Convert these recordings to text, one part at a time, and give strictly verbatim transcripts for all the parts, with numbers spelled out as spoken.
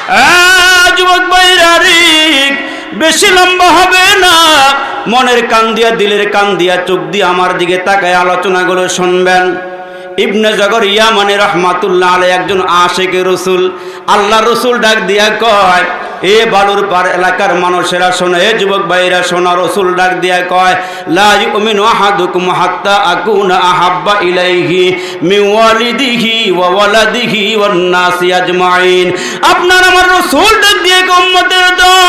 যুবক ভাইরা রে, বেশি লম্বা হবে না, মনের কান দিয়া দিলের কান দিয়া চোখ দিয়ে আমার দিকে তাকায় আলোচনাগুলো শুনবেন। ইবনে জাকারিয়া মানে রহমাতুল্লাহ আলাইহি একজন আশিকে রাসূল। আল্লাহ রাসূল ডাক দিয়া কয়, এ বালুর পার এলাকার মানুষেরা শোনো, এ যুবক ভাইরা শোনো, রাসূল ডাক দিয়া কয়, লা ইউমিনু আহাদুকুম হাত্তা আকুনা আহাব্বা ইলাইহি মিন ওয়ালিদিহি ওয়া ওয়ালাদিহি ওয়ান নাসি আজমাইন। আপনার আমার রাসূল ডাক দিয়া কয়, উম্মতের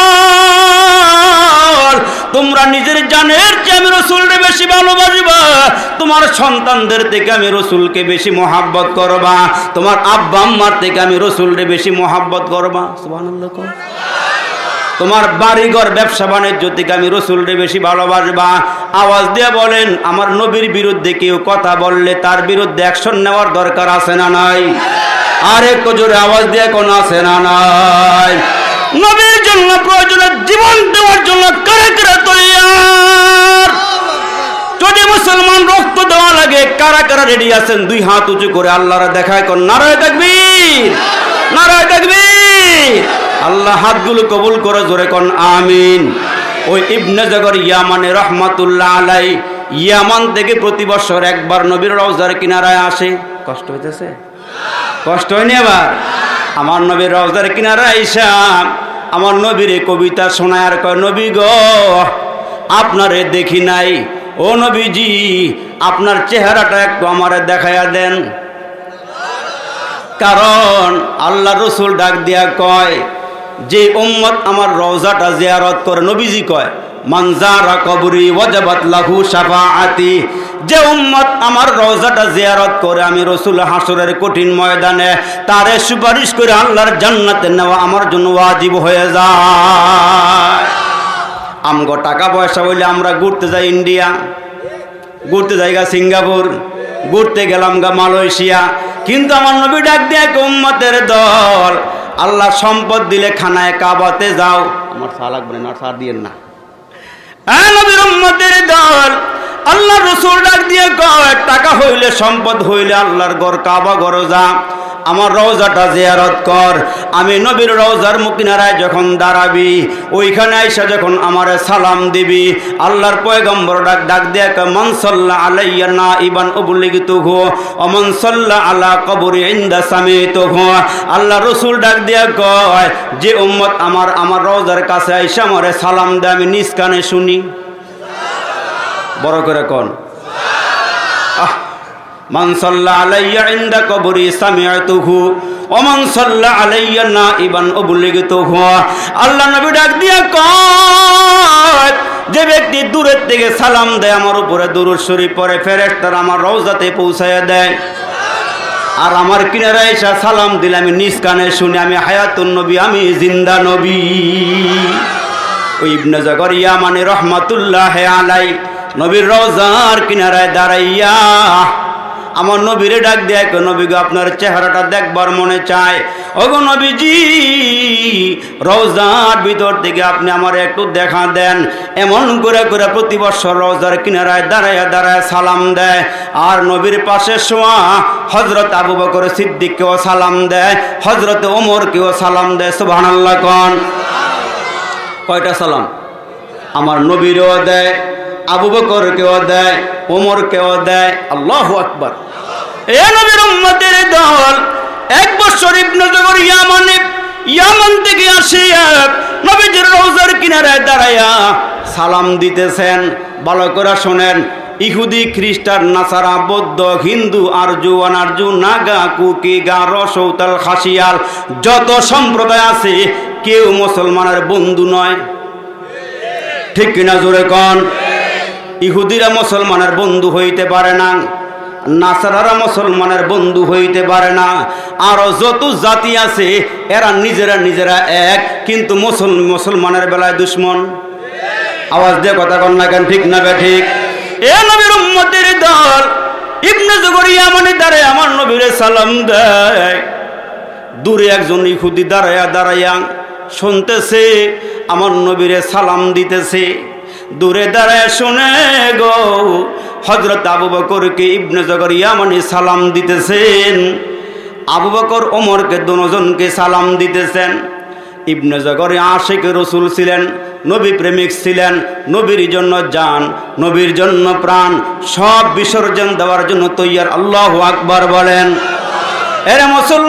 দল, তোমরা নিজের জানের চেয়ে আমি রাসূলকে বেশি ভালোবাসবা, তোমার সন্তানদের থেকে আমি রাসূলকে বেশি মহব্বত করবা, তোমার আব্বা আম্মার থেকে আমি রাসূলকে বেশি মহব্বত করবা। সুবহানাল্লাহ। তোমার বাড়িঘর ব্যবসা বাণিজ্য থেকে আমি রাসূলকে বেশি ভালোবাসবা। আওয়াজ দিয়ে বলেন, আমার নবীর বিরুদ্ধে কেউ কথা বললে তার বিরুদ্ধে অ্যাকশন নেওয়ার দরকার আছে না নাই? আর একটু জোরে আওয়াজ দিয়ে কোন আছে না নাই? নবীর জন্য প্রয়োজনে জীবন দেওয়ার জন্য কারা কারা তৈয়ার? যদি মুসলমান রক্ত দেওয়া লাগে, কারা কারা রেডি আছেন? দুই হাত উঁচু করে আল্লাহর দেখায় কোন নারায়ে তাকবীর, নারায়ে তাকবীর। আল্লাহ হাতগুলো কবুল করে জোরে কোন আমিন। ওই ইবনে জাকারিয়া মানে রহমাতুল্লাহ আলাইহি ইয়ামান থেকে প্রতি বছর একবার নবীর রওজার কিনারায় আসে। কষ্ট হইতেছে? কষ্ট হয়নি? আবার আমার নবীর রওজার কিনারায় আইসা আমার নবীর কবিতা শোনায় আর কয়, নবী গো আপনারে দেখি নাই, ও নবীজি আপনার চেহারাটা একটু আমারে দেখাইয়া দেন। কারণ আল্লাহ রাসূল ডাক দিয়া কয়, যে উম্মত আমার রওজাটা জিয়ারত করে, নবীজি কয়, মান যারা কবরি ওয়াজাবাত লাহু শাফাআতি, যে উম্মত আমার রওজাটা জিয়ারত করে আমি রাসূল হাসরের কঠিন ময়দানে তারে সুপারিশ করে আল্লাহর জান্নাতে নেওয়া আমার জন্য ওয়াজিব হয়ে যায়। আমগো টাকা পয়সা হইলে আমরা ঘুরতে যাই ইন্ডিয়া, ঘুরতে যাই গা সিঙ্গাপুর, ঘুরতে গেলাম গা মালয়েশিয়া, কিন্তু আমার নবী ডাক দিয়ে উম্মতের দল, আল্লাহ সম্পদ দিলে খানায় কাবাতে যাও। আমার সা লাগবে না, সা দিয়েন না। নবীর উম্মতের দল, আল্লাহ রাসূল ডাক দিয়ে কয়, টাকা হইলে সম্পদ হইলে আল্লাহর ঘর কাবা ঘর যা, আমার রওজাটা জিয়ারত কর। আমি নবীর রওজার মুকিনারায় যখন দাঁড়াবি, ওইখানে আইসা যখন আমারে সালাম দিবি, আল্লাহর পয়গম্বর ডাক ডাক দিয়ে কয়, মান সাল্লা আলাইয়া নাইবান উবলিগতুহু ওয়া মান সাল্লা আলা কবরি ইনদা সামিতুহু। আল্লাহ রাসূল ডাক দিয়ে কয়, যে উম্মত আমার আমার রওজার কাছে আইসা আমারে সালাম দেয় আমি নিজ কানে শুনি। বড় করে কোন আহ মান সাল্লা আলাইয়া ইনদা কবরি সামিআতুহু ওয়া মান সাল্লা আলাইয়া নাইবান উবলিগতুহু। আল্লাহ নবী ডাক দিয়া কয়, যে ব্যক্তি দূরের থেকে সালাম দেয় আমার উপরে দুরূদ শরীফ পড়ে, ফেরেশতারা আমার রওজাতে পৌঁছায়া দেয়। আর আমার কিনারায় এসে সালাম দিলে আমি নিজ কানে শুনি, আমি হায়াতুন নবী, আমি জিন্দা নবী। ওই ইবনে জাকারিয়া মানে রহমাতুল্লাহ আলাইহি নবীর রওজার কিনারায় দাঁড়াইয়া আমার নবীরে ডাক দেয়, নবী গো আপনার চেহারাটা দেখবার মনে চায়। ওগো নবীজি, রওজার ভিতর থেকে আপনি আমার একটু দেখা দেন। এমন করে করে প্রতি বছর রওজার কিনারায় দাঁড়ায় দাঁড়ায় সালাম দেয়। আর নবীর পাশে শোয়া হযরত আবু বকর সিদ্দিককেও সালাম দেয়, হযরত ওমরকেও সালাম দেয়। সুবহানাল্লাহ কোন কয়টা সালাম? আমার নবীরও দেয়, আবু বকরকেও দেয়, ওমরকেও দেয়। আল্লাহু আকবার। এ নবীর উম্মতের দল, এক বছর ইবনে জাকারিয়া মানে ইয়ামান থেকে আসিয়া নবীজির রওজার কিনারায় দাঁড়ায়া সালাম দিতেছেন। ভালো করে শোনেন, ইহুদি, খ্রিস্টান, নাসারা, বৌদ্ধ, হিন্দু, আরজু, অনারজু, নাগা, কুকি, গারো, সৌতাল, খাসিয়াল, যত সম্প্রদায় আছে কেউ মুসলমানের বন্ধু নয়। ঠিক কিনা জোরে কন? ইহুদিরা মুসলমানের বন্ধু হইতে পারে না, নাসারারা মুসলমানের বন্ধু হইতে পারে না। আরো যত জাতি আছে এরা নিজেরা নিজেরা এক, কিন্তু মুসলমানের বেলায় দুশ্মন। আওয়াজ দিয়ে কথা কন না কেন? ঠিক না বে ঠিক? এ নবীর উম্মতের দল, ইবনে জাকারিয়া মানে দাঁড়ায় আমার নবীরে সালাম দেয়। দূরে একজন ইহুদি দাঁড়ায়া দাঁড়াইয়া শুনতেছে, আমার নবীরে সালাম দিতেছে। দূরে দাঁড়ায় শুনে গো হযরত আবু বকরকে ইবনে জাকারিয়া মানে সালাম দিতেছেন, আবু বকর ওমরকে দুজনকে সালাম দিতেছেন। ইবনে জগর আশিক রসুল ছিলেন, নবী প্রেমিক ছিলেন, নবীর জন্য জান, নবীর জন্য প্রাণ সব বিসর্জন দেওয়ার জন্য তৈয়ার। আল্লাহু আকবার বলেন। এরে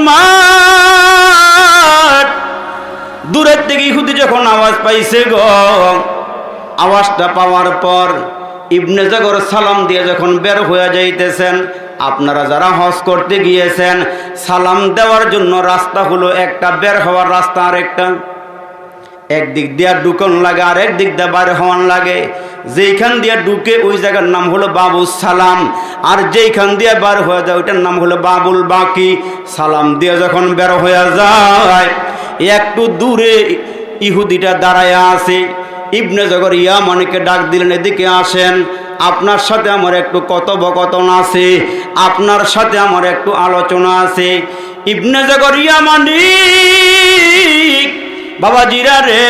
মুসলমান, দূরের থেকে ইহুদি যখন আওয়াজ পাইছে গো, আওয়াজটা পাওয়ার পর ইবনে জগর সালাম দিয়ে যখন বের হয়ে যাইতেছেন, আপনারা যারা হজ করতে গিয়েছেন, সালাম দেওয়ার জন্য রাস্তা হলো একটা, বের হওয়ার রাস্তা আরেকটা। একদিক দিয়ে ঢুকন লাগে আর একদিক দিয়ে বাইর হওয়ান লাগে। যেইখান দিয়ে ঢুকে ওই জায়গার নাম হলো বাবুল সালাম, আর যেইখান দিয়ে বার হয়ে যায় ওইটার নাম হলো বাবুল বাকি। সালাম দিয়ে যখন বের হয়ে যায়, একটু দূরে ইহুদিটা দাঁড়ায় আছে। ইবনে জগর ইয়ামানিকে ডাক দিলেন, এদিকে আসেন, আপনার সাথে আমার একটু কথোপকথন আছে, আপনার সাথে আমার একটু আলোচনা আছে। ইবনে জগর ইয়ামানি বাবাজিরা রে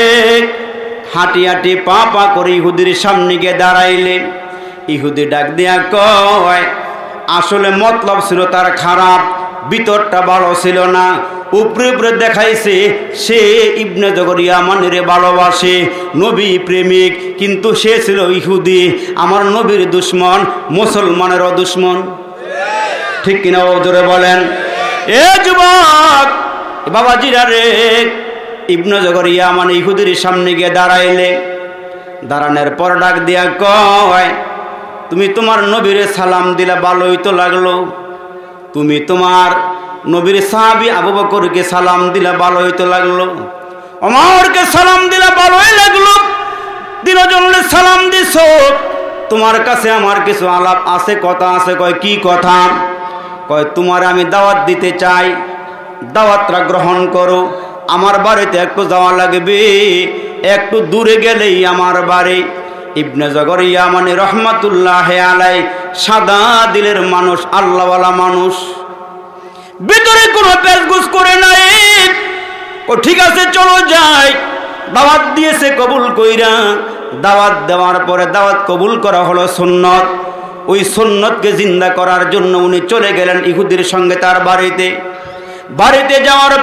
হাঁটি হাঁটি পা পা করে ইহুদির সামনে গিয়ে দাঁড়াইলেন। ইহুদি ডাক দিয়া কয়, আসলে মতলব ছিল তার খারাপ, ভিতরটা ভালো ছিল না। উপরে উপরে দেখাইছে সে ইবনে জগর ইয়ামানিরে ভালোবাসে, নবী প্রেমিক, কিন্তু সে ছিল ইহুদি, আমার নবীর দুশ্মন, মুসলমানেরও দুশ্মন। ঠিক কিনা জোরে বলেন। এ যুবক বাবাজিরা রে, ইবনে জগর ইয়ামানি ইহুদির সামনে গিয়ে দাঁড়াইলে, দাঁড়ানোর পর ডাক দিয়া কয়, তুমি তোমার নবীরে সালাম দিলা, ভালোই তো লাগলো। তুমি তোমার নবীর সাহাবী আবু বকরকে সালাম দিলা, ভালোই তো লাগলো। ওমরকে সালাম দিলা, ভালোই লাগলো। তিনজনকে সালাম দিছো, তোমার কাছে আমার কিছু আলাপ আছে, কথা আছে। কয় কি কথা? কয় তোমার আমি দাওয়াত দিতে চাই, দাওয়াতটা গ্রহণ করো। আমার বাড়িতে একটু যাওয়া লাগবে, একটু দূরে গেলেই আমার বাড়ি। ইবনে জগর ইয়ামানি রহমাতুল্লাহ আলাই সাদা দিলের মানুষ, আল্লাহওয়ালা মানুষ, ভিতরে কোনো পেশগুস করে নাই। ও ঠিক আছে চলো যাই। দাওয়াত দিয়েছে কবুল কইরা, দাওয়াত দেওয়ার পরে দাওয়াত কবুল করা হলো সুন্নত। ওই সুন্নতকে জিন্দা করার জন্য উনি চলে গেলেন ইহুদির সঙ্গে তার বাড়িতে। বাড়িতে যাওয়ার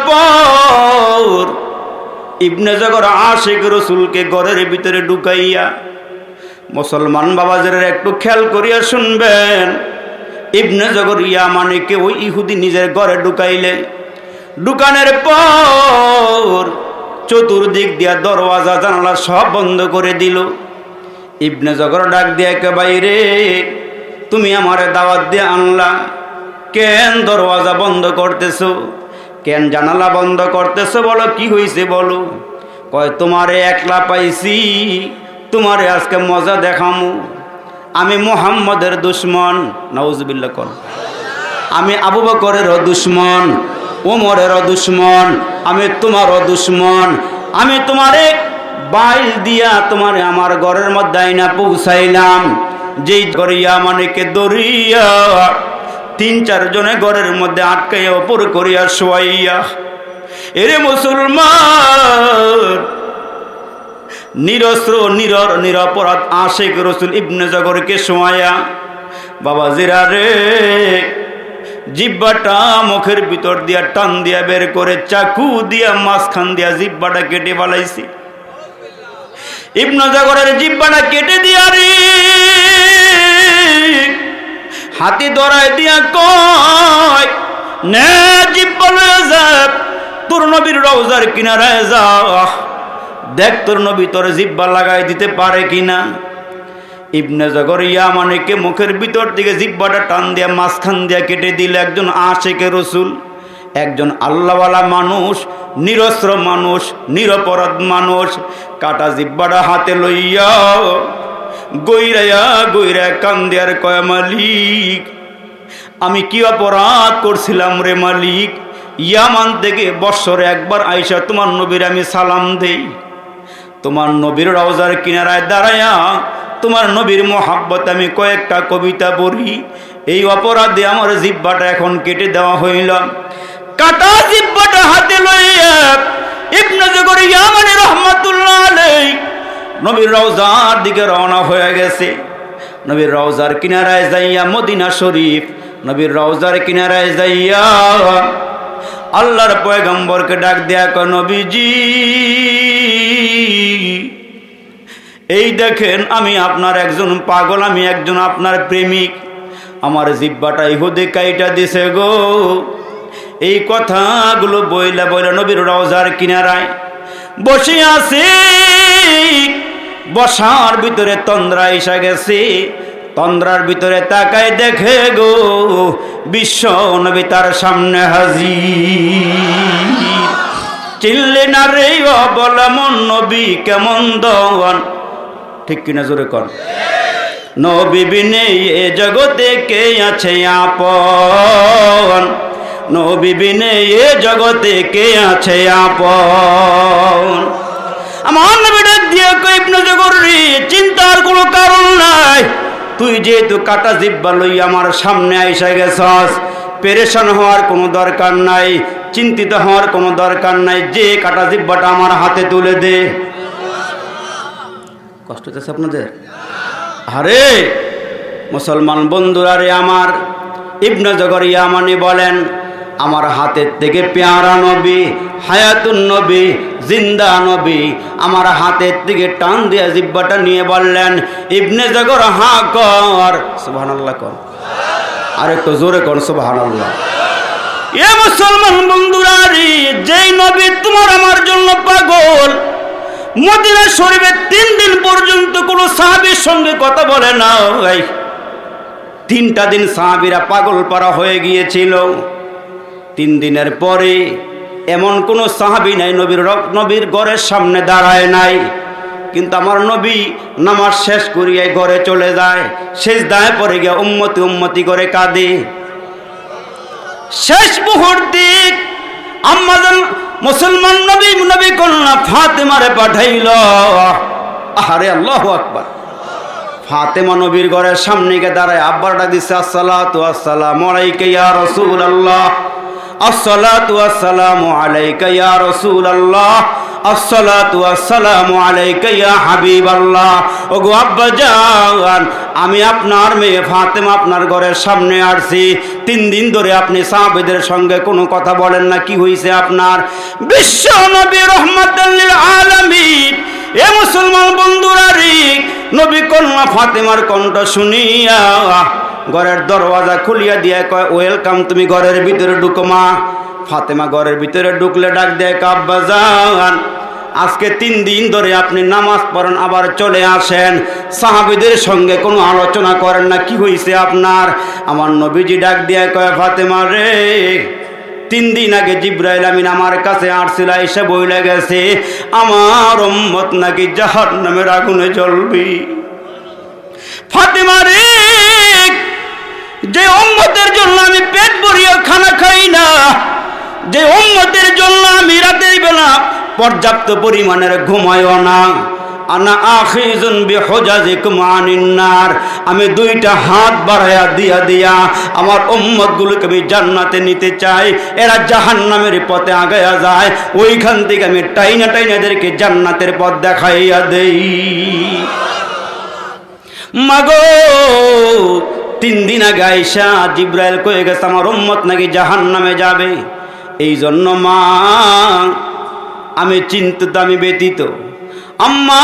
পর ইবনে জগর আশিক রসুলকে ঘরের ভিতরে ঢুকাইয়া, মুসলমান বাবাজের একটু খেয়াল করিয়া শুনবেন, ইবনে জগর ইয়ামানিকে ওই ইহুদি নিজের ঘরে ঢুকাইলে, ঢুকানোর পর চতুর্দিক দিয়া দরওয়াজা জানালা সব বন্ধ করে দিল। ইবনে জগর ডাক দিয়া কে, বাইরে তুমি আমারে দাওয়াত দিয়ে আনলা, কেন দরওয়াজা বন্ধ করতেছো, কেন জানালা বন্ধ করতেছো, বলো কি হয়েছে বলো। কয় তোমারে একলা পাইছি, তোমারে আজকে মজা দেখামু। আমি মুহাম্মদের দুশ্মন, নাউজুবিল্লাহ কর। আমি আবু বকরেরও দুশ্মন, ওমরেরও দুশ্মন, আমি তোমারও দুশ্মন। আমি তোমারে বাইল দিয়া তোমারে আমার ঘরের মধ্যে আইনা পৌঁছাইলাম। যেই গড়িয়া মানিকে দরিয়া তিন চার জনে ঘরের মধ্যে আটকাইয়া ওপর করিয়া শোয়াইয়া, এরে মুসলমান নিরস্ত্র নিরর নিরপরাধ আশিক রসুল ইবনে জগরকে শোয়াইয়া, বাবা জিরা রে জিব্বাটা মুখের ভিতর দিয়া টান দিয়া বের করে চাকু দিয়া মাঝখান দিয়া জিব্বাটা কেটে ফেলাইছি। ইবনে জগরের জিব্বাটা কেটে দিয়া রে হাতি ধরাই দিয়া কয়, নে জিব্বা লয়ে যা, তোর নবীর রওজার কিনারায় যা, দেখ তোর নবী তোর জিব্বা লাগাই দিতে পারে কিনা। ইবনে জগর ইয়ামানিকে মুখের ভিতর থেকে জিব্বাটা টান দিয়া মাঝখান দিয়া কেটে দিল। একজন আশিকে রসুল, একজন আল্লাহওয়ালা মানুষ, নিরস্ত্র মানুষ, নিরপরাধ মানুষ, কাটা জিব্বাটা হাতে লইয়া গইরাইয়া গইরা কান্দিয়ার কয়, মালিক আমি কি অপরাধ করছিলাম রে মালিক, ইয়ামান থেকে বৎসরে একবার আইসা তোমার নবীর আমি সালাম দেই, তোমার নবীর রওজার কিনারায় দাঁড়ায়া তোমার নবীর মোহাব্বত আমি কয়েকটা কবিতা পড়ি, এই অপরাধে আমার জিব্বাটা এখন কেটে দেওয়া হইল। কাটা জিব্বাটা হাতে লইয়া ইবনে জগর ইয়ামানি রাহমাতুল্লাহ আলাইহি নবীর রওজার দিকে রওনা হয়ে গেছে। নবীর রওজার কিনারায় যাইয়া মদিনা শরীফ, নবীর রওজার কিনারায় যাইয়া আল্লাহর পয়গম্বরকে ডাক দেয়া কয় নবীজি এই দেখেন আমি আপনার একজন পাগল, আমি একজন আপনার প্রেমিক, আমার জিহ্বাটা ইহুদি কাইটা দিছে গো। এই কথাগুলো বইলা বইলা নবীর রওজার কিনারায় বসে আছে। বসার ভিতরে তন্দ্রা এসে গেছে। তন্দ্রার ভিতরে তাকায় দেখে গো বিশ্ব নবী তার সামনে হাজির। চিনলে না রে বলা মন নবী কেমন দন, ঠিক কিনা জোরে কর। নবী বিনে এ জগতে কে আছে আপন, নবী বিনে এ জগতে কে আছে আপন। আমার নবী ডাক দিয়ে কই ইবনে জগরি চিন্তার কোনো কারণ নাই, তুই যেহেতু কাটা জিহ্বা লই আমার সামনে আইসা গেছস, পেরেশান হওয়ার কোনো দরকার নাই, চিন্তিত হওয়ার কোনো দরকার নাই, যে কাটা জিহ্বাটা আমার হাতে তুলে দে। কষ্ট হচ্ছে আপনাদের? আরে মুসলমান বন্ধুরা রে আমার, ইবনে জগরি ইয়ামানি বলেন আমার হাতের থেকে পেয়ারা নবী, হায়াতুন নবী, জিন্দা নবী আমার হাতের থেকে টান দিয়ে জিহ্বাটা নিয়ে বললেন ইবনে জগর হা কর, সুবহানাল্লাহ কর, আর একটু জোরে কর সুবহানাল্লাহ। এ মুসলমান বন্ধুরা রে, যেই নবী তোমার আমার জন্য পাগল, মদিনা শরীফে তিন দিন পর্যন্ত কোনো সাহাবীর সঙ্গে কথা বলে না। ভাই তিনটা দিন সাহাবীরা পাগল পারা হয়ে গিয়েছিল। তিন দিনের পরে এমন কোনো সাহাবী নাই নবীর নবীর ঘরের সামনে দাঁড়ায় নাই, কিন্তু আমার নবী নামাজ শেষ করিয়ে ঘরে চলে যায়, সিজদায় পড়ে গিয়ে উম্মতি উম্মতি করে কাঁদে। শেষ মুহূর্তে আম্মাজান মুসলমান নবী নবী কন্যা ফাতেমারে পাঠাইল। আরে আল্লাহু আকবার। ফাতেমা নবীর ঘরের সামনে গিয়ে দাঁড়ায় আব্বার ডাক দিচ্ছে আসসালাতু আসসালামু আলাইকা ইয়া রাসূলুল্লাহ, আসসালাতু আসসালামু আলাইকা ইয়া রাসূলুল্লাহ, আসসালাতু আসসালামু আলাইকা ইয়া হাবিবাল্লাহ। ওগো আব্বা জান, আমি আপনার মেয়ে ফাতেমা আপনার ঘরের সামনে আসছি। তিন দিন ধরে আপনি সাহাবীদের সঙ্গে কোনো কথা বলেন না, কি হয়েছে আপনার? বিশ্ব নবী রাহমাতুল লিল আলামিন। এ মুসলমান বন্ধুরা রে, নবী কন্যা ফাতেমার কণ্ঠ শুনিয়া ঘরের দরওয়াজা খুলিয়া দিয়ে কয় ওয়েলকাম, তুমি ঘরের ভিতরে ঢুকো মা। ফাতেমা ঘরের ভিতরে ঢুকলে ডাক দেয় আব্বা জান, আজকে তিন দিন ধরে আপনি নামাজ পড়েন আবার চলে আসেন, সাহাবীদের সঙ্গে কোনো আলোচনা করেন না, কি হয়েছে আপনার? আমার নবীজি ডাক দিয়ে কয় ফাতেমা রে, তিন দিন আগে জিব্রাইল আমিন আমার কাছে আসছিল, এসে বইলে গেছে আমার উম্মত নাকি জাহান্নামের আগুনে জ্বলবে। ফাতেমা রে, যে উম্মতের জন্য আমি পেট ভরিয়ে খানা খাই না, যে উম্মতের জন্য আমি রাতের বেলা পর্যাপ্ত পরিমাণের ঘুমাইও না, আনা আখিজুন বিহুজাজিকুম আনিন নার, আমি দুইটা হাত বাড়ায়া দিয়া দিয়া আমার উম্মতগুলোকে আমি জান্নাতে নিতে চাই, এরা জাহান্নামের পথে আগায়া যায়, ওইখান থেকে আমি টাইনা টাইনা এদেরকে জান্নাতের পথ দেখাইয়া দেই। মাগো, তিন দিন আগে আইসা জিব্রাইল কয়ে গেছে আমার উম্মত নাকি জাহান্নামে যাবে, এই জন্য মা আমি চিন্তিত, আমি ব্যতীত। আম্মা,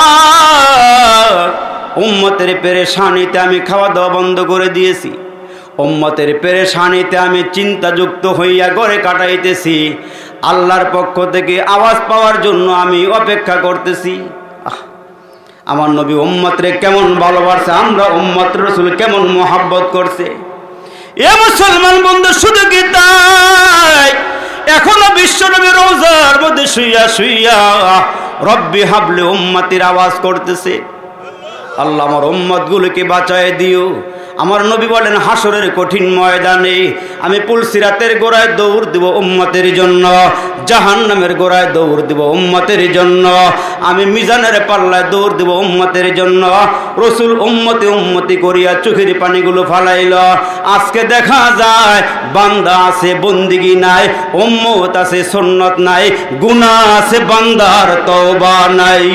উম্মতের পেরেশানিতে আমি খাওয়া দাওয়া বন্ধ করে দিয়েছি, উম্মতের পেরেশানিতে আমি চিন্তাযুক্ত হইয়া ঘরে কাটাইতেছি, আল্লাহর পক্ষ থেকে আওয়াজ পাওয়ার জন্য আমি অপেক্ষা করতেছি। আমার নবী উম্মতরে কেমন ভালোবাসে, আমরা উম্মত রাসূল কেমন মোহাব্বত করছে। এ মুসলমান বন্ধু, শুধু কি তাই, এখনো বিশ্বনবী রওজার মধ্যে শুইয়া শুইয়া রব্বি হাবলি উম্মতির আওয়াজ করতেছে, আল্লাহ আমার উম্মতগুলোকে বাঁচায় দিও। আমার নবী বলেন হাসরের কঠিন ময়দানে আমি পুলসিরাতের গোড়ায় দৌড় দিব উম্মতের জন্য, জাহান্নামের গোড়ায় দৌড় দিব উম্মতের জন্য, আমি মিজানের পাল্লায় দৌড় দিব উম্মতের জন্য। রসুল উম্মতি উম্মতি করিয়া চোখের পানিগুলো ফালাইল। আজকে দেখা যায় বান্দা আছে বন্দিগি নাই, উম্মত আছে সুন্নত নাই, গুনাহ আছে বান্দার তওবা নাই।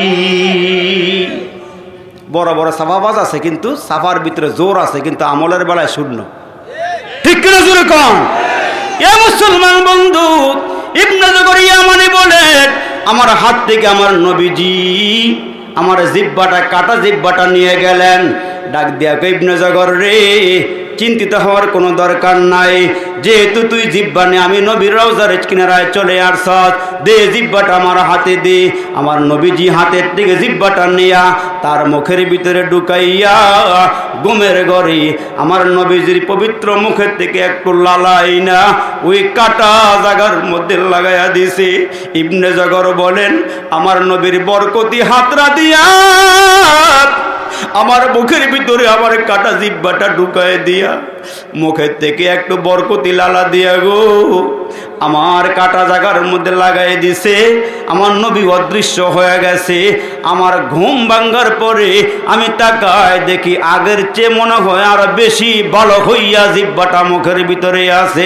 বড় বড় সাফাবাজ আছে কিন্তু সাফার ভিতরে জোর আছে, কিন্তু আমলের বেলায় শূন্য, ঠিক কিনা জোরে কম। এ এ মুসলমান বন্ধু, ইবনে জাকারিয়া মানে বলেন আমার হাত থেকে আমার নবীজি আমার জিহ্বাটা কাটা জিহ্বাটা নিয়ে গেলেন। ডাক দিয়া কই ইবনে জাগর রে, চিন্তিত হওয়ার কোনো দরকার নাই, যেহেতু তুই জিহ্বা নিয়ে আমি নবীর রওজার কিনারায় চলে আসছ, দে জিহ্বাটা আমার হাতে দে। আমার নবীজি হাতের থেকে জিহ্বাটা নিয়া তার মুখের ভিতরে ঢুকাইয়া ঘুমের ঘরে আমার নবীজির পবিত্র মুখের থেকে একটু লালাই না ওই কাটা জায়গার মধ্যে লাগাইয়া দিছে। ইবনে জাগর বলেন আমার নবীর বরকতি হাতরা দিয়া আমার মুখের ভিতরে আমার কাটা জিহ্বাটা ঢুকায় দিয়া মুখের থেকে একটু বরকতি লালা দিয়া গো আমার কাটা জায়গার মধ্যে লাগাই দিছে। আমার নবী অদৃশ্য হয়ে গেছে। আমার ঘুম ভাঙ্গার পরে আমি তাকায় দেখি আগের চেয়ে মনে হয় আর বেশি ভালো হইয়া জিহ্বাটা মুখের ভিতরে আছে।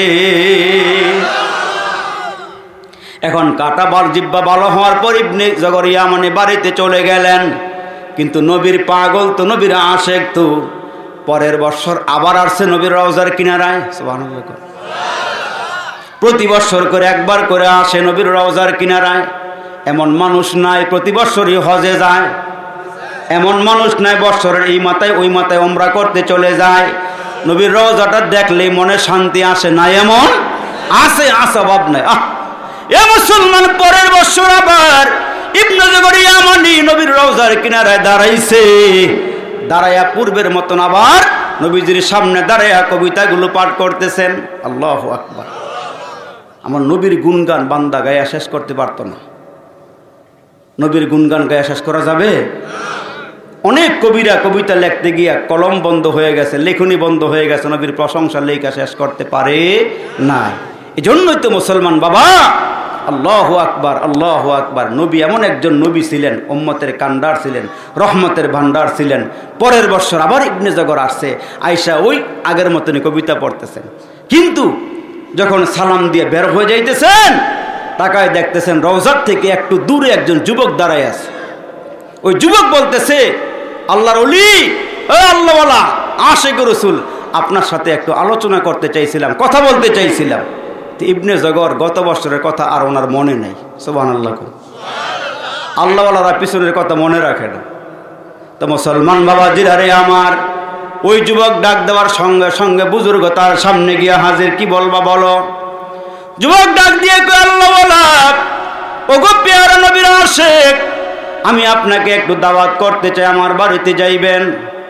এখন কাটা বাল জিহ্বা ভালো হওয়ার পর ইবনে জাকারিয়া মানে বাড়িতে চলে গেলেন। কিন্তু নবীর পাগল তো, নবীর আশেক তো, পরের বছর আবার আসছে নবীর রওজার কিনারায়। সুবহানাল্লাহ। প্রতি বছর করে একবার করে আসে নবীর রওজার কিনারায়। এমন মানুষ নাই প্রতি বছরই হজে যায়, এমন মানুষ নাই বছরের এই মাথায় ওই মাথায় ওমরা করতে চলে যায়। নবীর রওজাটা দেখলেই মনে শান্তি আসে না, এমন আসে আসে অভাব নাই। আহ এ মুসলমান, পরের বছর আবার ইবনে জাকারিয়া মানে নবীর রওজার কিনারায় দাঁড়াইছে। দাঁড়াইয়া পূর্বের মতন আবার নবীজির সামনে দাঁড়াইয়া কবিতাগুলো পাঠ করতেছেন। আল্লাহু আকবার। আমার নবীর গুণগান বান্দা গায়া শেষ করতে পারতো না। নবীর গুণগান গায়া শেষ করা যাবে? অনেক কবিরা কবিতা লিখতে গিয়া কলম বন্ধ হয়ে গেছে, লেখনী বন্ধ হয়ে গেছে, নবীর প্রশংসা লেখা শেষ করতে পারে না। এই জন্যই তো মুসলমান বাবা, আল্লাহু আকবার, আল্লাহু আকবার। নবী এমন একজন নবী ছিলেন, উম্মতের কান্ডার ছিলেন, রহমতের ভান্ডার ছিলেন। পরের বছর আবার ইবনে জাগর আসছে, আয়েশা ওই আগের মতনই কবিতা পড়তেছেন। কিন্তু যখন সালাম দিয়ে বের হয়ে যাইতেছেন, তাকায় দেখতেছেন রওজার থেকে একটু দূরে একজন যুবক দাঁড়ায় আছে। ওই যুবক বলতেছে, আল্লাহর ওলি, ও আল্লাহওয়ালা আশিক রাসূল, আপনার সাথে একটু আলোচনা করতে চাইছিলাম, কথা বলতে চাইছিলাম। ইবনে জাগর গত বছরের কথা আর ওনার মনে নেই। সুবহানাল্লাহ। আল্লাহওয়ালারা পিছনের কথা মনে রাখে না। তো মুসলমান বাবা জিরারে আমার, ওই যুবক ডাক দেওয়ার সঙ্গে সঙ্গে বুজুর্গ তার সামনে গিয়া হাজির। কি বলবা বলো? যুবক ডাক দিয়ে কয়, আল্লাহওয়ালা, ওগো পেয়ারা নবীর আশিক, আমি আপনাকে একটু দাওয়াত করতে চাই, আমার বাড়িতে যাইবেন।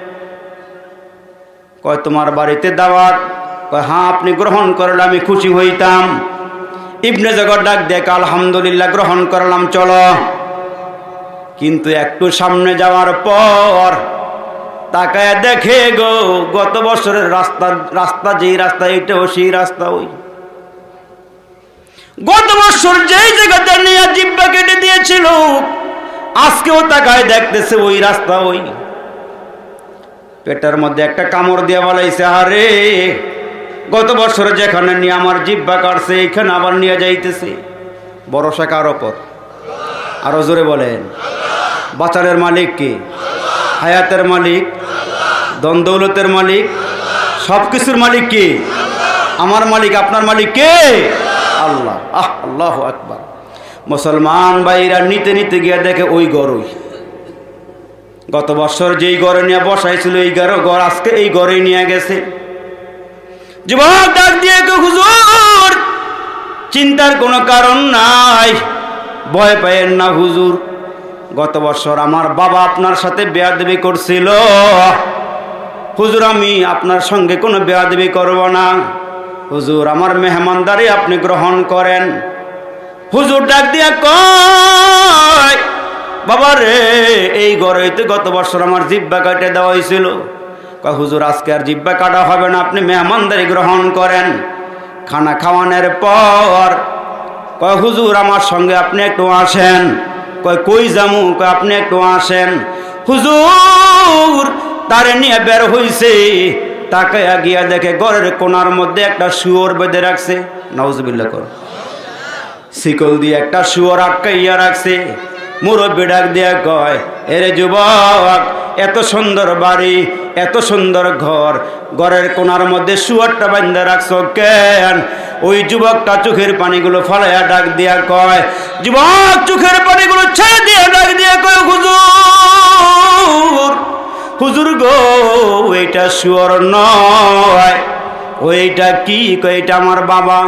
কয় তোমার বাড়িতে দাওয়াত? কয় হ্যাঁ, আপনি গ্রহণ করলে আমি খুশি হইতাম। ইবনে জাগর ডাক দেখ, আলহামদুলিল্লাহ, গ্রহণ করলাম, চলো। কিন্তু একটু সামনে যাওয়ার পর তাকায় দেখে গো, গত বছরের রাস্তা রাস্তা যেই রাস্তা এইটাও সেই রাস্তা। ওই গত বছর যেই জায়গাতে নিয়ে জিহ্বা কেটে দিয়েছিল, আজকেও তাকায় দেখতেছে ওই রাস্তা। ওই পেটের মধ্যে একটা কামড় দিয়ে বলাইছে, আরে গত বছর যেখানে নিয়ে আমার জিহ্বা কাটছে এইখানে আবার নিয়ে যাইতেছে। ভরসা কার ওপর? আরো জোরে বলেন। বাঁচারের মালিক কে? হায়াতের মালিক, ধন দৌলতের মালিক, সব কিছুর মালিক কে? আমার মালিক, আপনার মালিক কে? আল্লাহ। আহ আল্লাহু আকবার। মুসলমান ভাইরা নিতে নিতে গিয়ে দেখে ওই গরই গত বছর যেই ঘরে নিয়ে বসাইছিল, এই ঘর ঘর আজকে এই ঘরেই নিয়ে গেছে। যুবক ডাক দিয়ে, হুজুর চিন্তার কোনো কারণ নাই, ভয় পায়েন না হুজুর। গত বছর আমার বাবা আপনার সাথে বেয়াদবি করছিল, হুজুর আমি আপনার সঙ্গে কোনো বেয়াদবি করব না, হুজুর আমার মেহমানদারি আপনি গ্রহণ করেন। হুজুর ডাক দিয়া কয়, বাবা রে, এই ঘরেই তো গত বছর আমার জিহ্বা কাটে দেওয়া হয়েছিল। কয় হুজুর আজকে আর জিহ্বা কাটা হবে না, আপনি মেহমানদারি গ্রহণ করেন। খানা খাওয়ানোর পর কয় হুজুর আমার সঙ্গে আপনি একটু আসেন। কয় কই যামু? কয় আপনি একটু আসেন। হুজুর তারে নিয়ে বের হইছে, তাকায়া গিয়া দেখে ঘরের কোনার মধ্যে একটা শুয়োর বেঁধে রাখছে। নাউজুবিল্লাহ কর। শিকল দিয়ে একটা শুয়োর আটকাইয়া রাখছে। মুরব্বি ডাক দিয়া কয়, এরে যুবক, এত সুন্দর বাড়ি, এত সুন্দর ঘর, ঘরের কোণার মধ্যে শুয়ারটা বান্ধা রাখছো কেন? ওই যুবকটা চোখের পানিগুলো ফলাইয়া ডাক দিয়া কয়, যুবক চোখের পানিগুলো ছেড়ে দিয়ে ডাক দিয়া কয়, হুজুর হুজুর গো, ওইটা শুয়োর নয়, ওইটা কি? কয় এটা আমার বাবা।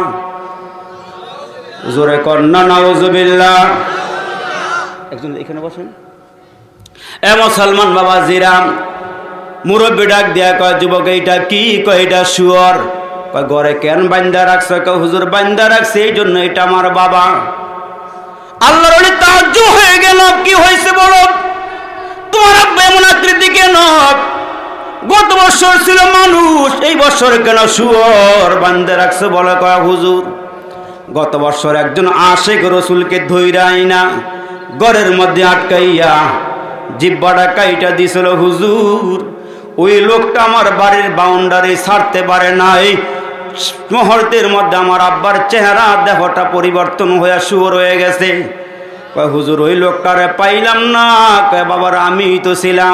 জোরে কন্যা নাউজুবিল্লাহ। একজন এখানে বসেন। এ মুসলমান বাবা জিরাম, মুরব্বী ডাক দিয়া কয়, যুবক এইটা কি? কয় এটা শুয়োর। কয় ঘরে কেন বান্দা রাখছো? কয় হুজুর বান্দা রাখছে এই জন্য, এটা আমার বাবা। আল্লাহর ওলি তাজ্জুব হয়ে গেল, কি হয়েছে বলো? তোমার আব্বা এমন আকৃতি কেন? গত বছর ছিল মানুষ, এই বছর কেন শুয়োর বান্দা রাখছো বলে? কয় হুজুর গত বছর একজন আশিক রাসূলকে ধইরা আইনা ঘরের মধ্যে আটকাইয়া জিহ্বাটা কাইটা দিছিল হুজুর। ওই লোকটা আমার বাড়ির বাউন্ডারি ছাড়তে পারে নাই। মুহূর্তের মধ্যে আমার আব্বার চেহারা দেহটা পরিবর্তন হয়ে শুয়োর হয়ে গেছে। কয় হুজুর ওই লোকটারে পাইলাম না। কয় বাবার আমি তো ছিলাম।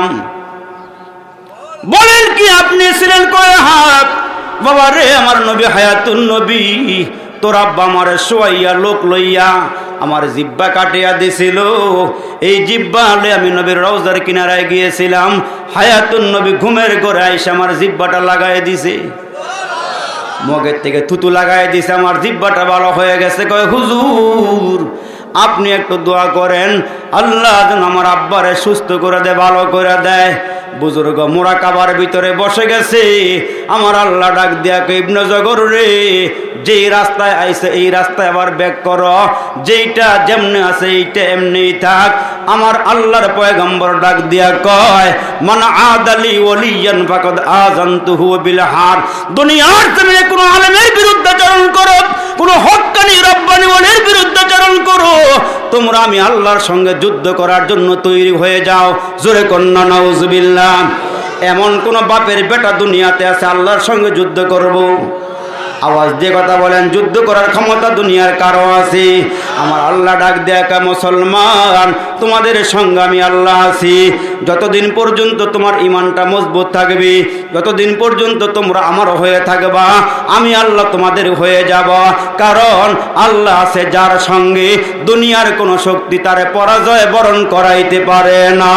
বলেন কি আপনি ছিলেন? কয় হাত বাবা রে, আমার নবী হায়াতুন নবী, তোর আব্বা আমার শোয়াইয়া লোক লইয়া আমার জিব্বা কাটিয়া দিছিল। এই জিব্বা হলে আমি নবীর রওজার কিনারায় গিয়েছিলাম, হায়াতুন নবী ঘুমের ঘরে আইসা আমার জিব্বাটা লাগাই দিছে, মগের থেকে থুতু লাগাই দিছে, আমার জিব্বাটা ভালো হয়ে গেছে। কয় হুজুর আপনি একটু দোয়া করেন, আল্লাহ যেন আমার আব্বারে সুস্থ করে দেয়, ভালো করে দেয়। বুজুর্গ মুরাকাবার ভিতরে বসে গেছে। আমার আল্লাহ ডাক দিয়া কয়, ইবনে জগর রে, যেই রাস্তায় আইছে এই রাস্তায় আবার ব্যাক করো, যেইটা যেমনে আছে এইটা এমনিই থাক। আমার আল্লাহর পয়গম্বর ডাক দিয়া কয়, মান আদালি ওয়ালিয়ান ফাকাদ আযানতুহু বিল হার। দুনিয়ার জমিনে কোন আলেমের বিরুদ্ধাচরণ করো, কোন হক্কানি রব্বানি ওলির বিরুদ্ধাচরণ করো, তোমরা আমি আল্লাহর সঙ্গে যুদ্ধ করার জন্য তৈরি হয়ে যাও। জোরে কন্যা নাউজুবিল্লাহ। এমন কোন বাপের বেটা দুনিয়াতে আছে আল্লাহর সঙ্গে যুদ্ধ করব? আওয়াজ দিয়ে কথা বলেন, যুদ্ধ করার ক্ষমতা দুনিয়ার কারো আছে? আমার আল্লাহ ডাক দেখা, মুসলমান তোমাদের সঙ্গে আমি আল্লাহ আছি। যতদিন পর্যন্ত তোমার ইমানটা মজবুত থাকবে, যতদিন পর্যন্ত তোমরা আমার হয়ে থাকবা, আমি আল্লাহ তোমাদের হয়ে যাব। কারণ আল্লাহ আছে যার সঙ্গে দুনিয়ার কোনো শক্তি তারে পরাজয় বরণ করাইতে পারে না।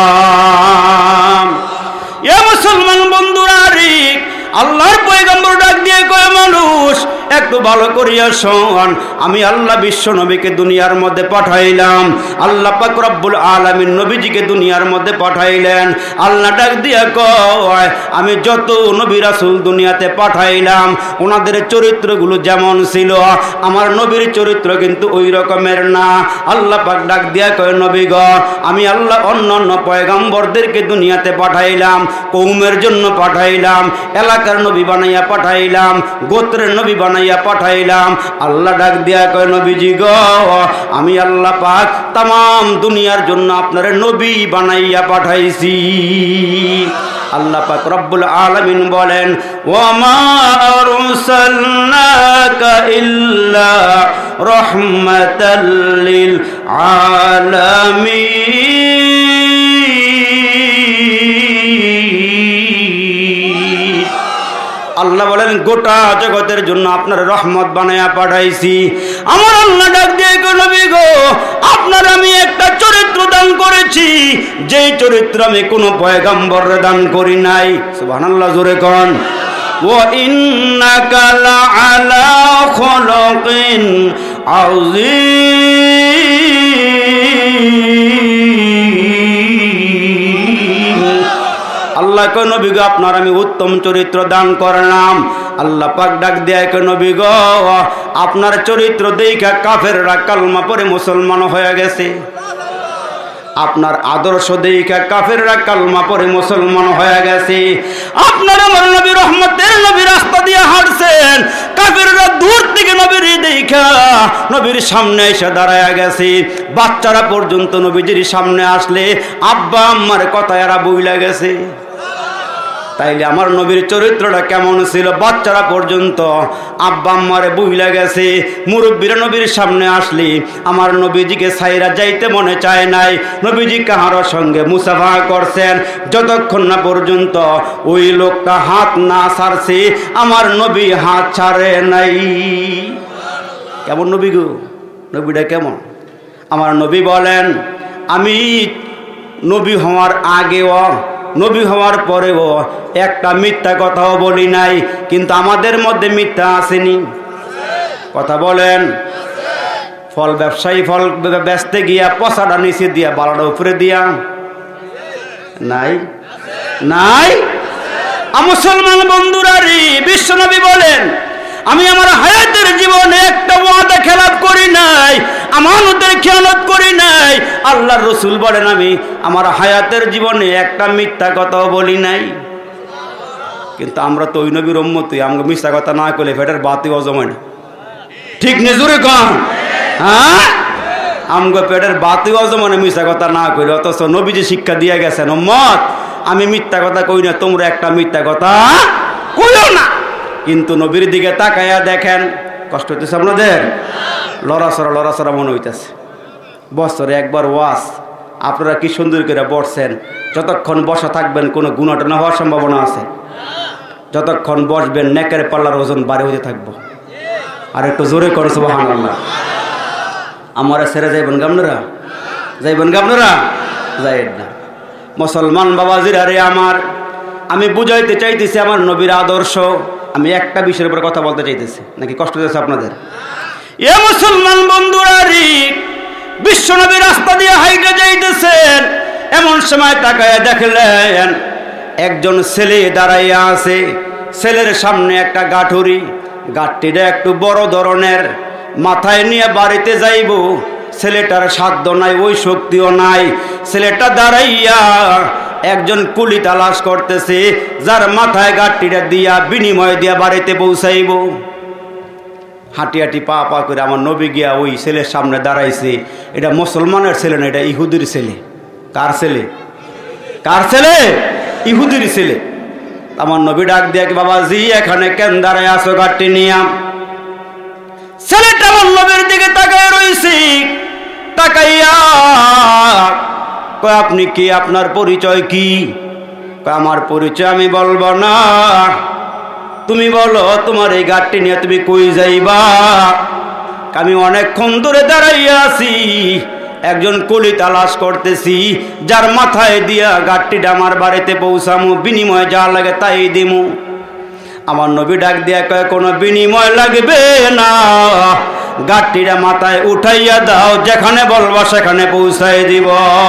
এ মুসলমান বন্ধুরা রে, আল্লাহর পয়গম্বর ডাক দিয়ে কয়, মানুষ একটু ভালো করিয়া শোন, আমি আল্লাহ বিশ্ব নবীকে দুনিয়ার মধ্যে পাঠাইলাম। আল্লাহ পাক রব্বুল আলামিন নবীজিকে দুনিয়ার মধ্যে পাঠাইলেন। আল্লাহ ডাক দিয়া কয়, আমি যত নবী রাসূল দুনিয়াতে পাঠাইলাম ওনাদের চরিত্রগুলো যেমন ছিল, আমার নবীর চরিত্র কিন্তু ওই রকমের না। আল্লাহ পাক ডাক দিয়া কয়, নবী গ, আমি আল্লাহ অন্য অন্য পয়গম্বরদেরকে দুনিয়াতে পাঠাইলাম, কওমের জন্য পাঠাইলাম, এলাকার নবী বানাইয়া পাঠাইলাম, গোত্রের নবী বানাইয়া পাঠাইলাম। আল্লাহ ডাক দিয়া কয়, নবীজি গ, আমি আল্লাহ পাক তাম দুনিয়ার জন্য আপনার নবী বানাইয়া পাঠাইছি। আল্লাহ পাক রব্বুল আলামিন বলেন, ওয়ামা আরসালনাকা ইল্লা রাহমাতাল লিল আলামিন। আল্লাহ বলেন, গোটা জগতের জন্য আপনার রহমত বানায়া পাঠাইছি। আমার আল্লাহ ডাক দিয়ে গো, নবী গো, আপনার আমি একটা চরিত্র দান করেছি, যেই চরিত্র আমি কোন পয়গম্বরে দান করি নাই। সুবহানাল্লাহ, জোরে কোন। ওয়া ইন্নাকা লাআলা খুলুকিন আযীম। আল্লাহ কয়, নবী গো, আপনার আমি উত্তম চরিত্র দান করলাম। আল্লাহ পাক ডাক দেয়, কয়, নবী গো, আপনার চরিত্র দেখা কাফেররা কালমা পড়ে মুসলমান হয়ে গেছে। আপনার আদর্শ দেখা কাফেররা কালমা পড়ে মুসলমান হয়ে গেছে। আপনার আমার নবী রহমতের নবী রাস্তা দিয়ে হাঁটছেন, কাফেররা দূর থেকে নবীর দেখা নবীর সামনে এসে দাঁড়ায় গেছে। বাচ্চারা পর্যন্ত নবীজির সামনে আসলে আব্বা আম্মার কথা এরা বইলা গেছে। তাইলে আমার নবীর চরিত্রটা কেমন ছিল? বাচ্চারা পর্যন্ত আব্বা আম্মারে বুঝলে গেছে, মুরব্বীরা নবীর সামনে আসলি আমার নবীজিকে সাইরা যাইতে মনে চায় নাই। নবীজি কাহারও সঙ্গে মুসাফা করছেন, যতক্ষণ না পর্যন্ত ওই লোকটা হাত না ছাড়ছে আমার নবী হাত ছাড়ে নাই। কেমন নবী গো? নবীটা কেমন? আমার নবী বলেন, আমি নবী হওয়ার আগেও নবী হওয়ার পরেও একটা মিথ্যা কথাও বলি নাই, কিন্তু আমাদের মধ্যে মিথ্যা আসেনি? কথা বলেন। ফল ব্যবসায়ী ফল বেচতে গিয়া পচাটা নিচে দিয়া বালাটা উপরে দিয়া নাই নাই মুসলমান বন্ধুরা রে, বিশ্বনবী বলেন, আমি আমার হায়াতের জীবনে একটা ওয়াদা খেলাপ করি নাই, আমানতের খেয়ানত করি নাই। আল্লাহর রাসূল বলেন, আমি আমার হায়াতের জীবনে একটা মিথ্যা কথাও বলি নাই। কিন্তু আমরা তো ওই নবীর উম্মত, আমাকে মিথ্যা কথা না কইলে পেটের বাতি অজমে না। ঠিক নিজুরে কন, হ্যাঁ আমগো পেটের বাতি অজমে মিথ্যা কথা না কইলে। অথচ নবীজি শিক্ষা দিয়ে গেছেন, উম্মত আমি মিথ্যা কথা কই না, তোমরা একটা মিথ্যা কথা কইও না। কিন্তু নবীর দিকে তাকাইয়া দেখেন, কষ্ট হইতেছে আপনাদের? লড়াচড়া লড়াচড়া মনে হইতেছে। বছরে একবার ওয়াজ, আপনারা কি সুন্দর করে বসছেন। যতক্ষণ বসা থাকবেন কোনো গুণাটনা হওয়ার সম্ভাবনা আছে, যতক্ষণ বসবেন নেকের পাল্লার ওজন বাড়ি হইতে থাকবো। আর একটু জোরে করে সুবহানাল্লাহ। আমারা ছেড়ে যাইবেন গামনারা, যাইবেন গামনারা, যাইবেন না। মুসলমান বাবাজিরা রে আমার, আমি বুঝাইতে চাইতেছি আমার নবীর আদর্শ। আমি একটা বিষয়ের উপর কথা বলতে চাইতেছি, নাকি কষ্ট হচ্ছে আপনাদের? এ মুসলমান বন্ধুরা রে, বিশ্বনবী রাস্তা দিয়ে হাইটে যাইতেছেন, এমন সময় তাকায় দেখলেন একজন ছেলে দাঁড়াইয়া আছে। ছেলের সামনে একটা গাঠুরি, গাঠটিটা একটু বড় ধরনের, মাথায় নিয়ে বাড়িতে যাইব, ছেলেটার সাধ্য নাই, ওই শক্তিও নাই। ছেলেটা দাঁড়াইয়া একজন কুলি তালাশ করতেছে, যার মাথায় গাঠটিটা দিয়া বিনিময় দিয়া বাড়িতে পৌঁছাইব। হাঁটি হাঁটি পা পা করে আমার নবী গিয়া ওই ছেলের সামনে দাঁড়াইছে। এটা মুসলমানের ছেলে না, এটা ইহুদির ছেলে। কার ছেলে? কার ছেলে? ইহুদির ছেলে। আমার নবী ডাক দিয়ে, বাবাজি এখানে কেন দাঁড়ায় আসো গাঠটি নিয়া? ছেলেটা আমার নবীর দিকে তাকায় রইছে, তাকাইয়া কয়, আপনি কি? আপনার পরিচয় কি? আমার পরিচয় আমি বলবো না, তুমি বলো তোমার এই গাঠটি নিয়ে তুমি কই যাইবা? আমি অনেকক্ষণ ধরে দাঁড়াইয়া আছি, একজন কুলি তালাশ করতেছি, যার মাথায় দিয়া গাঠটিটা আমার বাড়িতে পৌঁছামু, বিনিময় যা লাগে তাই দিমু। আমার নবী ডাক দিয়া কয়, কোনো বিনিময় লাগবে না, গাঠটিটা মাথায় উঠাইয়া দাও, যেখানে বলবা সেখানে পৌঁছাই দিব।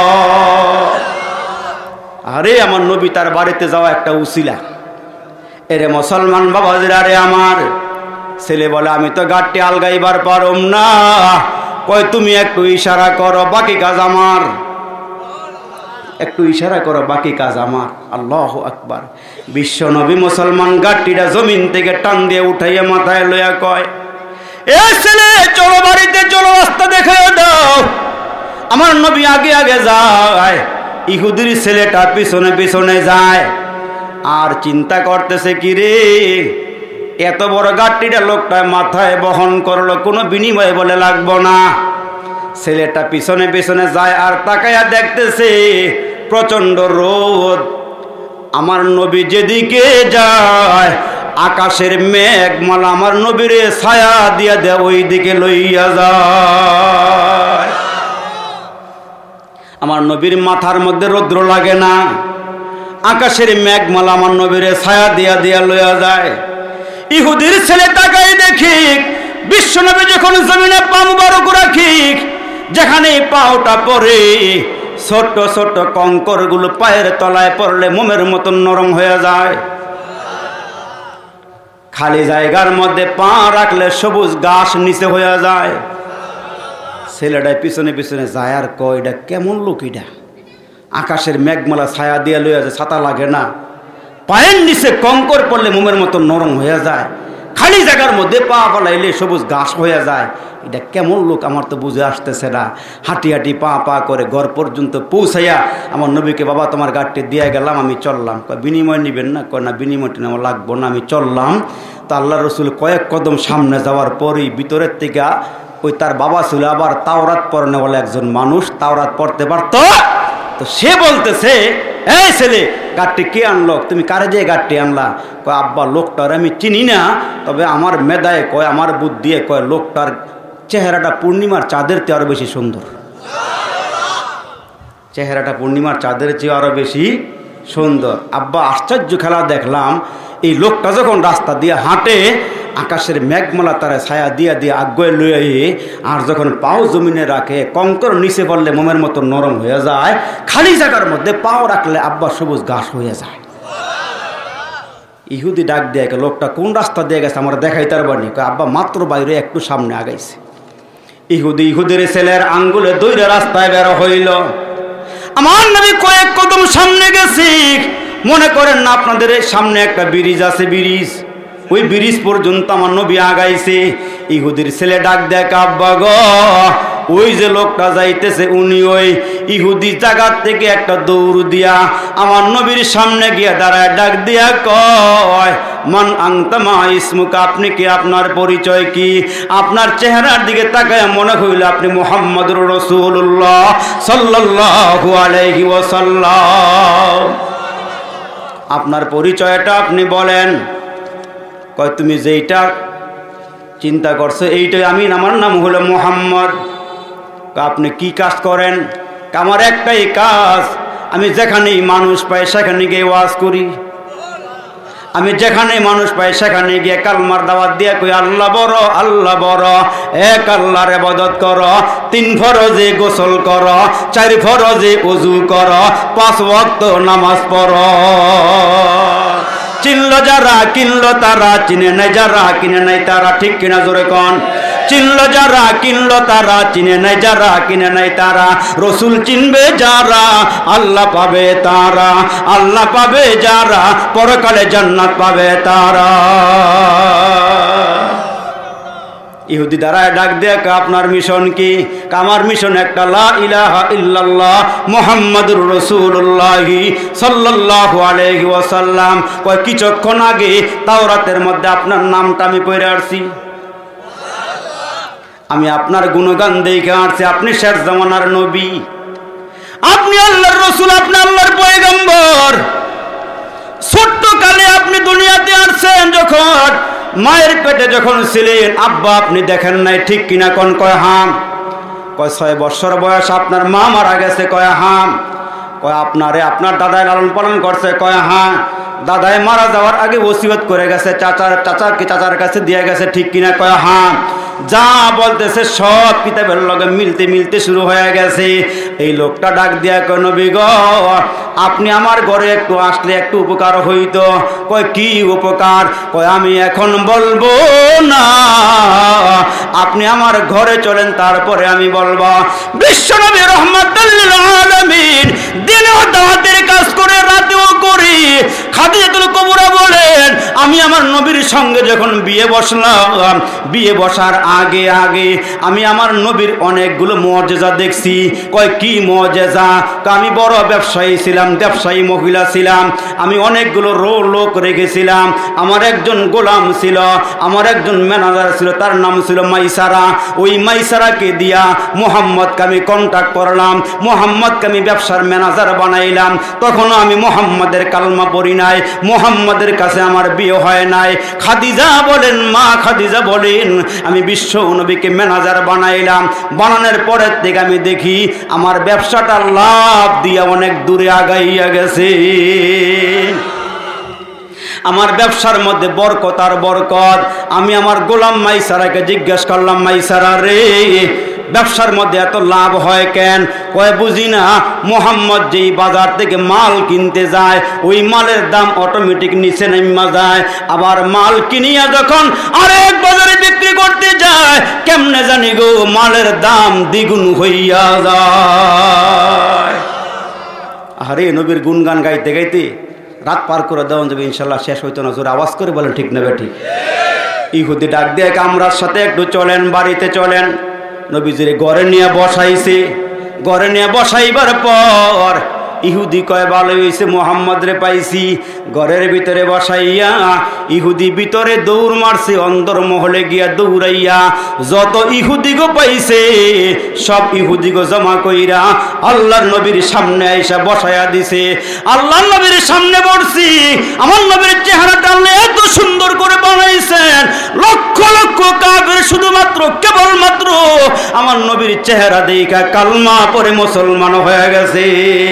আরে আমার নবী তার বাড়িতে যাওয়া একটা উসিলা। এরে মুসলমান বাবাজিরা রে আমার, ছেলে বলে, আমি তো গাঠটি আলগাইবার পারুম না। কয়, তুমি একটু ইশারা করো, বাকি কাজ আমার। একটু ইশারা করো, বাকি কাজ আমার। আল্লাহু আকবার। বিশ্ব নবী মুসলমান গাঠটিটা জমিন থেকে টান দিয়ে উঠাইয়া মাথায় লইয়া কয়, এ ছেলে চলো বাড়িতে চলো, রাস্তা দেখাইয়া দাও। আমার নবী আগে আগে যায়, ইহুদির ছেলেটা পিছনে পিছনে যায়। আর চিন্তা করতেছে, কি রে এত বড় গাঠটিটা লোকটা মাথায় বহন করলো, কোনো বিনিময় বলে লাগবো না। ছেলেটা পিছনে পিছনে যায় আর তাকাইয়া দেখতেছে প্রচন্ড রোদ। আমার নবী যেদিকে যায় আকাশের মেঘমালা আমার নবীর ছায়া দিয়া দেয়, ওই দিকে লইয়া যায়। আমার নবীর মাথার মধ্যে রৌদ্র লাগে না, আকাশের মেঘমালা আমার নবীর ছায়া দিয়া দিয়া লইয়া যায়। ইহুদির ছেলে তাকাই দেখি বিশ্বনবী যখন জমিনে পা মুবারক রাখি, যেখানে পাওটা পড়ে ছোট ছোট কঙ্কর গুলো পায়ের তলায় পড়লে মোমের মতন নরম হয়ে যায়। খালি জায়গার মধ্যে পা রাখলে সবুজ ঘাস নিচে হয়ে যায়। ছেলেটাই পিছনে পিছনে যায় আর কয়, এটা কেমন লোক? এটা আকাশের মেঘমালা ছায়া দিয়ে লইয়া যায়, ছাতা লাগে না, পায়ের নিচে কঙ্কর পড়লে মোমের মতো নরম হয়ে যায়, খালি জায়গার মধ্যে পা ফলাইলে সবুজ ঘাস হয়ে যায়। এটা কেমন লোক আমার তো বুঝে আসতেছে না। হাঁটি হাঁটি পা পা করে ঘর পর্যন্ত পৌঁছাইয়া আমার নবীকে, বাবা তোমার গাড়িটি দিয়ে গেলাম, আমি চললাম। কয় বিনিময় নেবেন না? কয় না, বিনিময়টি আমার লাগবো না, আমি চললাম। তো আল্লাহ রসুল কয়েক কদম সামনে যাওয়ার পরই ভিতরের থেকে ওই তার বাবা ছিল আবার তাওরাত পড়নে বলে একজন মানুষ, তাওরাত পড়তে পারত। তো সে বলতেছে, এই ছেলে গাড়িটি কে আনলো? তুমি কারে যে গাড়িটি আনলা? কয় আব্বা লোকটার আমি চিনি না, তবে আমার মেধায় কয়, আমার বুদ্ধিয়ে কয় লোকটার চেহারাটা পূর্ণিমার চাঁদের চেয়ে আরো বেশি সুন্দর। চেহারাটা পূর্ণিমার চাঁদের চেয়ে আরো বেশি সুন্দর। আব্বা আশ্চর্য খেলা দেখলাম, এই লোকটা যখন রাস্তা দিয়ে হাঁটে আকাশের মেঘমালা তারা ছায়া দিয়া দিয়ে আগ্রহে লয়ে, আর যখন পাও জমিনে রাখে কঙ্কর নিচে পড়লে মোমের মতো নরম হয়ে যায়, খালি জায়গার মধ্যে পাও রাখলে আব্বা সবুজ ঘাস হয়ে যায়। ইহুদি ডাক দিয়ে লোকটা কোন রাস্তা দিয়ে গেছে আমার দেখাইতে পারবানি? আব্বা মাত্র বাইরে একটু সামনে আগাইছে। ইহুদি ইহুদের ছেলের আঙ্গুলে দৈরে রাস্তায় বের হইল। আমার নবী কয়েক কদম সামনে গেছি, মনে করেন না আপনাদের সামনে একটা ব্রিজ আছে, ব্রিজ, ওই ব্রিজ পর্যন্ত আমার নবী আগাইছে। ইহুদির ছেলে ডাক দেখ, আব্বা গো ওই যে লোকটা যাইতেছে উনি ওই ইহুদি জায়গার থেকে একটা দৌড় দিয়া আমার নবীর সামনে গিয়ে দাঁড়ায় ডাক দিয়া কয়, মান আনতা মা ইসমুকা, আপনি কি, আপনার পরিচয় কি? আপনার চেহারার দিকে তাকায় মনে হইল আপনি মুহাম্মদুর রাসূলুল্লাহ সাল্লাল্লাহু আলাইহি ওয়াসাল্লাম। আপনার পরিচয়টা আপনি বলেন। কয় তুমি যেইটা চিন্তা করছো এইটাই আমি, আমার নাম হলো মুহাম্মদ। আপনি কি কাজ করেন? আমার একটাই কাজ, আমি যেখানেই মানুষ পাই সেখানে গিয়ে ওয়াজ করি। আমি যেখানে মানুষ পাই সেখানে গিয়ে কালমার দাওয়াত দিয়ে কই আল্লাহ বড়, আল্লাহ বড়, এক আল্লাহর ইবাদত করো, তিন ফরজে গোসল করো, চার ফরজে ওযু করো, পাঁচ ওয়াক্ত নামাজ পড়ো। চিনল যারা কিনল তারা, চিনে নাই যারা কিনে নাই তারা, ঠিক কিনা জোরে কন? চিনল যারা কিনল তারা, চিনে নাই যারা কিনে নাই তারা। রসুল চিনবে যারা আল্লাহ পাবে তারা, আল্লাহ পাবে যারা পরকালে জান্নাত পাবে তারা। ইহুদি দাঁড়ায় ডাক দিয়ে, আপনার মিশন কি? আমার মিশন একটা, লা ইলাহা ইল্লাল্লাহ মুহাম্মাদুর রাসূলুল্লাহ সাল্লাল্লাহু আলাইহি ওয়াসাল্লাম। কয় কিছুক্ষণ আগে তাওরাতের মধ্যে আপনার নামটা আমি পড়ে আসছি, আমি আপনার গুণগান দেখে আসছি, আপনি শেষ জামানার নবী, আপনি আল্লাহর রাসূল, আপনি আল্লাহর পয়গম্বর। ছোট্ট কালে আপনি দুনিয়াতে আসছেন, যখন মায়ের পেটে যখন ছিলেন আব্বা আপনি দেখেন নাই, ঠিক কিনা কোন? কয় হাম। কয় ছয় বছর বয়স আপনার মা মারা গেছে? কয় হাম। কয় আপনারে আপনার দাদাই লালন পালন করছে? কয় হ্যাঁ। দাদাই মারা যাওয়ার আগে ওসিয়ত করে গেছে, চাচার চাচাকে চাচার কাছে দিয়ে গেছে, ঠিক কিনা? কয় হ্যাঁ। যা বলতেছে সব কিতাবের লগে মিলতে মিলতে শুরু হয়ে গেছে। এই লোকটা ডাক দিয়া কয়, নবী গো আপনি আমার ঘরে একটু আসলে একটু উপকার হইতো। কয় কি উপকার? কয় আমি এখন বলবো না, আপনি আমার ঘরে চলেন, তারপরে আমি বলবো। বিশ্বনবী রাহমাতুল লিল আলামিন দিনেও দাওয়াতের কাজ করে, রাতেও করি। খাদিজাতুল কুবরা বলেন, আমি আমার নবীর সঙ্গে যখন বিয়ে বসলাম, বিয়ে বসার আগে আগে আমি আমার নবীর অনেকগুলো মুআজিজা দেখছি। কয় কি মুআজিজা? আমি বড় ব্যবসায়ী ছিলাম, ব্যবসায়ী মহিলা ছিলাম, আমি অনেকগুলো রো লোক রেখেছিলাম। আমার একজন গোলাম ছিল, আমার একজন ম্যানেজার ছিল, তার নাম ছিল মাইসারা। ওই মাইসারাকে দিয়া মুহাম্মদকে আমি কন্ট্যাক্ট করলাম, মুহাম্মদকে আমি ব্যবসার ম্যানেজার বানাইলাম। তখনও আমি মুহাম্মদের কালমা পড়ি নাই, মুহাম্মদের কাছে আমার বিয়ে হয় নাই। খাদিজা বলেন, মা খাদিজা বলেন, আমি বিশ্ব নবীকে ম্যানেজার বানাইলাম। বানানোর পরের থেকে আমি দেখি আমার ব্যবসাটা লাভ দিয়ে অনেক দূরে আগাইয়া গেছে। আমার ব্যবসার মধ্যে বরকত আর বরকত। আমি আমার গোলাম মাইসারাকে জিজ্ঞেস করলাম, মাইসারা রে ব্যবসার মধ্যে এত লাভ হয় কেন? কয় বুঝি না, মোহাম্মদ যেই বাজার থেকে মাল কিনতে যায় ওই মালের দাম অটোমেটিক নিচে নেমে যায়, আবার মাল কিনিয়া যখন আরেক বাজারে বিক্রি করতে যায় কেমনে জানি গো মালের দাম দ্বিগুণ হইয়া যায়। আরে নবীর গুণগান গাইতে গাইতে রাত পার করে দেওয়া যাবে ইনশাল্লাহ, শেষ হইতো না। জোরে আওয়াজ করে বলেন ঠিক না বেঠিক? ইহুদি ডাক দিয়ে আমরার সাথে একটু চলেন, বাড়িতে চলেন। নবীজির ঘরে নিয়ে বসাইছে। ঘরে নিয়ে বসাইবার পর ইহুদি কয় ভালো হয়েছে মুহাম্মদ রে পাইছি। ঘরের ভিতরে বসাইয়া ইহুদি ভিতরে দৌড় মারছে, অন্দর মহলে গিয়া দৌড়াইয়া যত ইহুদি গো পাইছে সব ইহুদি গো জমা কইরা আল্লাহর নবীর সামনে আইসা বসাইয়া দিছে। আল্লাহর নবীর সামনে বসছি, আমার নবীর চেহারাটা আল্লাহ এত সুন্দর করে বানাইছেন, লক্ষ লক্ষ কাফের শুধুমাত্র কেবলমাত্র আমার নবীর চেহারা দেখা কালমা পড়ে মুসলমান হয়ে গেছে।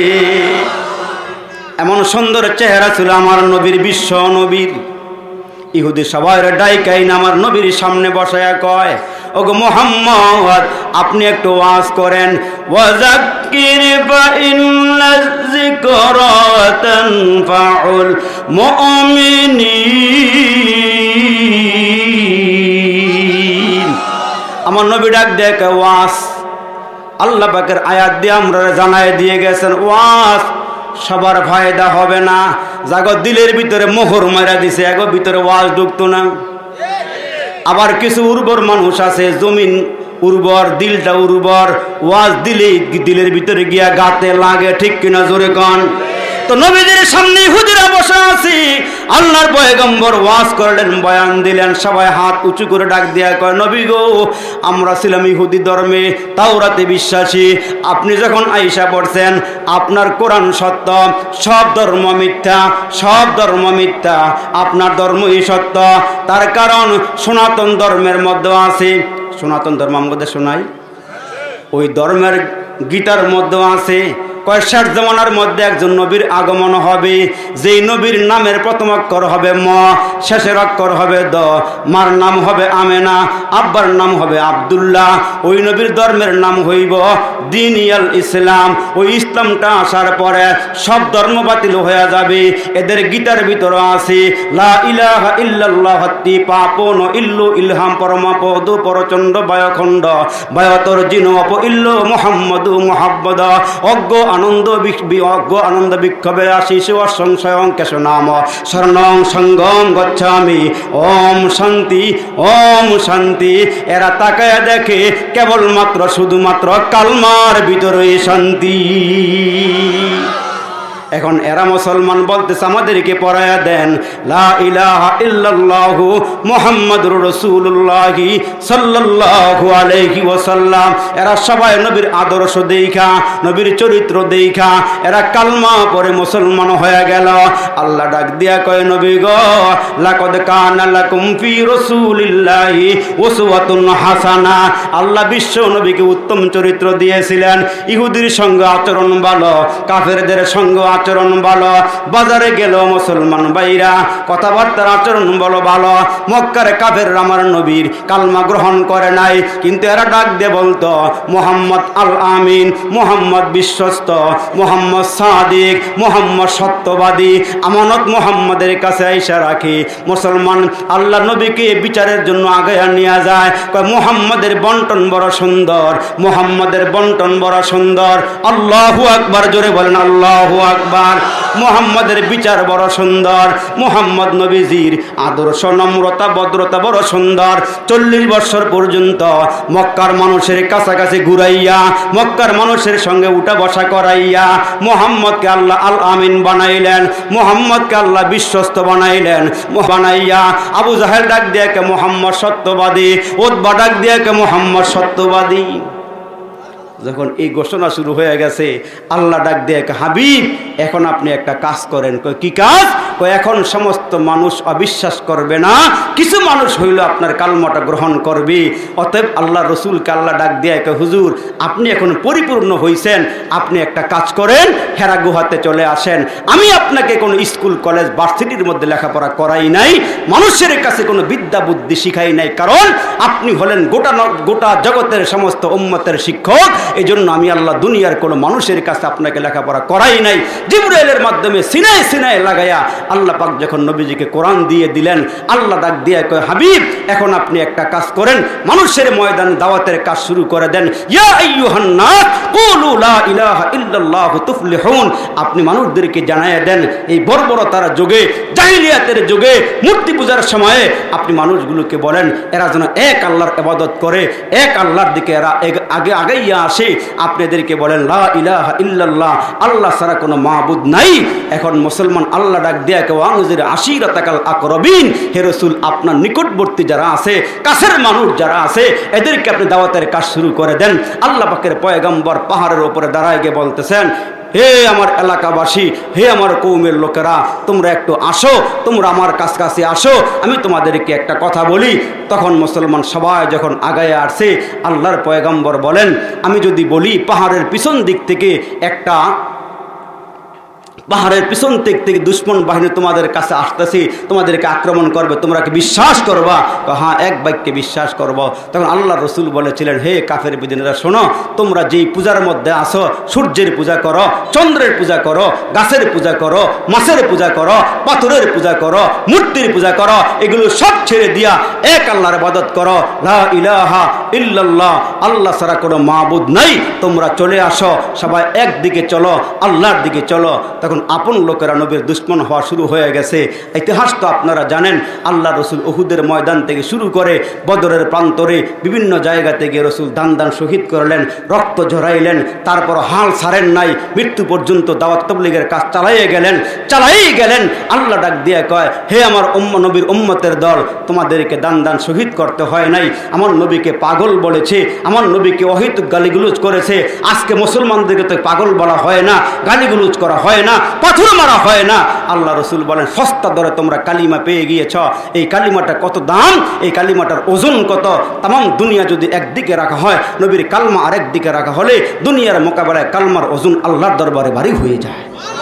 এমন সুন্দর চেহারা ছিল আমার নবীর, বিশ্ব নবীর। ইহুদি সবাই ডাইকাইন আমার নবীর সামনে বসায়া কয়, ওগো মুহাম্মদ আপনি একটু ওয়াজ করেন। ওয়াযাক্কির ফাইন্নায যিকরা তানফাউল মুমিনিন। আমার নবী ডাক দেখ ওয়াজ, আল্লাহ পাকের আয়াত দিয়ে আমরা জানায় দিয়ে গেছেন ওয়াজ সবার ফায়দা হবে না। জাগো দিলের ভিতরে মোহর মারা দিছে, এগো ভিতরে ওয়াজ ঢুকতো না। আবার কিছু উর্বর মানুষ আছে, জমিন উর্বর, দিলটা উর্বর, ওয়াজ দিলেই দিলের ভিতরে গিয়া গাতে লাগে, ঠিক কিনা জোরে কন। তো নবীদের সামনে ইহুদিরা বসে আছি, আল্লাহর পয়গম্বর ওয়াজ করলেন, বয়ান দিলেন, সবাই হাত উঁচু করে ডাক দিয়া কয়, নবী গো আমরা ছিলাম ইহুদি ধর্মে, তাওরাতে বিশ্বাসী। আপনি যখন আইসা পড়ছেন আপনার কোরআন সত্য, সব ধর্ম মিথ্যা, সব ধর্ম মিথ্যা, আপনার ধর্মই সত্য। তার কারণ সনাতন ধর্মের মধ্যে আছে, সনাতন ধর্ম আমাদের শোনাই, ওই ধর্মের গীতার মধ্যে আছে কয় শেষ জামানার মধ্যে একজন নবীর আগমন হবে, যেই নবীর নামের প্রথম অক্ষর হবে ম, শেষের অক্ষর হবে দ, মার নাম হবে আমেনা, আব্বার নাম হবে আব্দুল্লাহ। ওই নবীর ধর্মের নাম হইব দ্বীনুল ইসলাম। ওই ইসলামটা আসার পরে সব ধর্ম বাতিল হয়ে যাবে। এদের গীতার ভিতরে আছে লা ইলাহা ইল্লাল্লাহ তি পাপন ইল্লু ইলহাম পরমাপদ পরচণ্ড বায়খণ্ড বায়তর জিনো অপ ইল্লু মুহাম্মদু মুহাব্বদ অজ্ঞ আনন্দ অজ্ঞ আনন্দ বিক্ষোভে আশিস অসংশয়ং কেশ নাম শরণং সঙ্গম গচ্ছামি ওম শান্তি ওম শান্তি। এরা তাকায় দেখে কেবলমাত্র শুধুমাত্র কালমার ভিতরে শান্তি। এখন এরা মুসলমান বলতেছে আমাদেরকে পড়ায়া দেন লা ইলাহা ইল্লাল্লাহু মুহাম্মাদুর রাসূলুল্লাহি সাল্লাল্লাহু আলাইহি ওয়াসাল্লাম। এরা সবাই নবীর আদর্শ দেখা, নবীর চরিত্র দেখা এরা কালমা পড়ে মুসলমান হয়ে গেল। আল্লাহ ডাক দিয়া কয়, নবী গো লাকাদ কানা লাকুম ফি রাসূলিল্লাহি উসওয়াতুন হাসানা। আল্লাহ বিশ্ব নবীকে উত্তম চরিত্র দিয়েছিলেন। ইহুদির সঙ্গে আচরণ ভালো, কাফেরদের সঙ্গে আচরণ ভালো। বাজারে গেল মুসলমান ভাইরা কথাবার্তার আচরণ বলো ভালো। মক্কার কাফের আমার নবীর কালমা গ্রহণ করে নাই, কিন্তু এরা ডাক দিয়ে বলতো মুহাম্মদ আল আমিন, মুহাম্মদ বিশ্বস্ত, মুহাম্মদ সাদিক, মুহাম্মদ সত্যবাদী। আমানত মুহাম্মদের কাছে আইসা রাখি। মুসলমান আল্লাহ নবীকে বিচারের জন্য আগে নিয়ে যায়, কয় মুহাম্মদের বন্টন বড় সুন্দর, মুহাম্মদের বন্টন বড় সুন্দর। আল্লাহু আকবার, জোরে বলেন আল্লাহু আকবার। মুহাম্মদের বিচার বড় সুন্দর, মুহাম্মদ নবীজির আদর্শ নম্রতা ভদ্রতা বড় সুন্দর। চল্লিশ বছর পর্যন্ত মক্কার মানুষের কাছাকাছি ঘুরাইয়া, মক্কার মানুষের সঙ্গে উঠা বসা করাইয়া মুহাম্মদকে আল্লাহ আল আমিন বানাইলেন, মুহাম্মদকে আল্লাহ বিশ্বস্ত বানাইলেন। বানাইয়া আবু জাহেল ডাক দিয়ে কে মুহাম্মদ সত্যবাদী, উতবা ডাক দিয়ে কে মুহাম্মদ সত্যবাদী। যখন এই ঘোষণা শুরু হয়ে গেছে আল্লাহ ডাক দিয়ে হাবিব এখন আপনি একটা কাজ করেন। কই কি কাজ? কই এখন সমস্ত মানুষ অবিশ্বাস করবে না, কিছু মানুষ হইল আপনার কালমাটা গ্রহণ করবে। অতএব আল্লাহ রসুলকে আল্লাহ ডাক দিয়ে কয় হুজুর আপনি এখন পরিপূর্ণ হইছেন, আপনি একটা কাজ করেন, হেরা গুহাতে চলে আসেন। আমি আপনাকে কোনো স্কুল কলেজ ভার্সিটির মধ্যে লেখাপড়া করাই নাই, মানুষের কাছে কোনো বিদ্যা বুদ্ধি শিখাই নাই, কারণ আপনি হলেন গোটা গোটা জগতের সমস্ত উম্মতের শিক্ষক। এই জন্য আমি আল্লাহ দুনিয়ার কোনো মানুষের কাছে আপনাকে লেখাপড়া করাই নাই। জিবরাইলের মাধ্যমে সিনায় সিনায় লাগাইয়া আল্লাহ পাক যখন নবীজিকে কোরআন দিয়ে দিলেন, আল্লাহ ডাক দিয়ে কয় হাবিব এখন আপনি একটা কাজ করেন, মানুষের ময়দানে দাওয়াতের কাজ শুরু করে দেন। ইয়া আইয়ুহান নাস কুলু লা ইলাহা ইল্লা ইল্লাল্লাহু তুফলিহুন। আপনি মানুষদেরকে জানাইয়া দেন এই বর্বরতার যুগে, জাহিলিয়াতের যুগে, মূর্তি পূজার সময়ে আপনি মানুষগুলোকে বলেন এরা যেন এক আল্লাহর ইবাদত করে, এক আল্লাহর দিকে এরা আগে আগাইয়া আসে। আপনি এদেরকে বলেন লা ইলাহা ইল্লাল্লাহ, আল্লাহ ছাড়া কোনো মাবুদ নাই। এখন মুসলমান আল্লাহ ডাক দেয়া কেউ আনজির আশিরাতাকাল আকরাবিন, হে রাসূল আপনার নিকটবর্তী যারা আছে, কাছের মানুষ যারা আছে, এদেরকে আপনি দাওয়াতের কাজ শুরু করে দেন। আল্লাহ পাকের পয়গম্বর পাহাড়ের উপরে দাঁড়ায় গিয়ে বলতেছেন, হে আমার এলাকাবাসী, হে আমার কওমের লোকেরা, তোমরা একটু আসো, তোমরা আমার কাছাকাছি আসো, আমি তোমাদেরকে একটা কথা বলি। তখন মুসলমান সবাই যখন আগায় আসছে, আল্লাহর পয়গম্বর বলেন, আমি যদি বলি পাহাড়ের পিছন দিক থেকে একটা পাহাড়ের পিছন দিক থেকে দুশ্মন বাহিনী তোমাদের কাছে আসতেছি, তোমাদেরকে আক্রমণ করবে, তোমরা কি বিশ্বাস করবা? হ্যাঁ, এক বাক্যে বিশ্বাস করব। তখন আল্লাহ রসুল বলেছিলেন, হে কাফের বিদিনেরা শোনো, তোমরা যেই পূজার মধ্যে আসো, সূর্যের পূজা করো, চন্দ্রের পূজা করো, গাছের পূজা করো, মাছের পূজা করো, পাথরের পূজা করো, মূর্তির পূজা করো, এগুলো সব ছেড়ে দিয়া এক আল্লাহর ইবাদত করো, লা ইলাহা ইল্লাল্লাহ, আল্লাহ ছাড়া কোনো মাবুদ নাই। তোমরা চলে আসো, সবাই একদিকে চলো, আল্লাহর দিকে চলো। তখন আপন লোকেরা নবীর দুশ্মন হওয়া শুরু হয়ে গেছে। ইতিহাস তো আপনারা জানেন, আল্লাহ রসুল উহুদের ময়দান থেকে শুরু করে বদরের প্রান্তরে বিভিন্ন জায়গা থেকে রসুল দান দান শহীদ করলেন, রক্ত ঝরাইলেন, তারপর হাল ছাড়েন নাই, মৃত্যু পর্যন্ত দাওয়াত তাবলীগের কাজ চালাইয়ে গেলেন চালাইয়ে গেলেন আল্লাহ ডাক দিয়ে কয়, হে আমার উম্ম নবীর উম্মতের দল, তোমাদেরকে দান দান শহীদ করতে হয় নাই। আমার নবীকে পাগল বলেছে, আমার নবীকে অহেতুক গালিগুলোজ করেছে। আজকে মুসলমানদেরকে তো পাগল বলা হয় না, গালিগুলোজ করা হয় না, পাথর মারা হয় না। আল্লাহ রসুল বলেন, সস্তা দরে তোমরা কালিমা পেয়ে গিয়েছ। এই কালিমাটা কত দাম, এই কালিমাটার ওজন কত। তামাম দুনিয়া যদি একদিকে রাখা হয়, নবীর কালমা আরেক দিকে রাখা হলে দুনিয়ার মোকাবেলায় কালমার ওজন আল্লাহর দরবারে ভারী হয়ে যায়।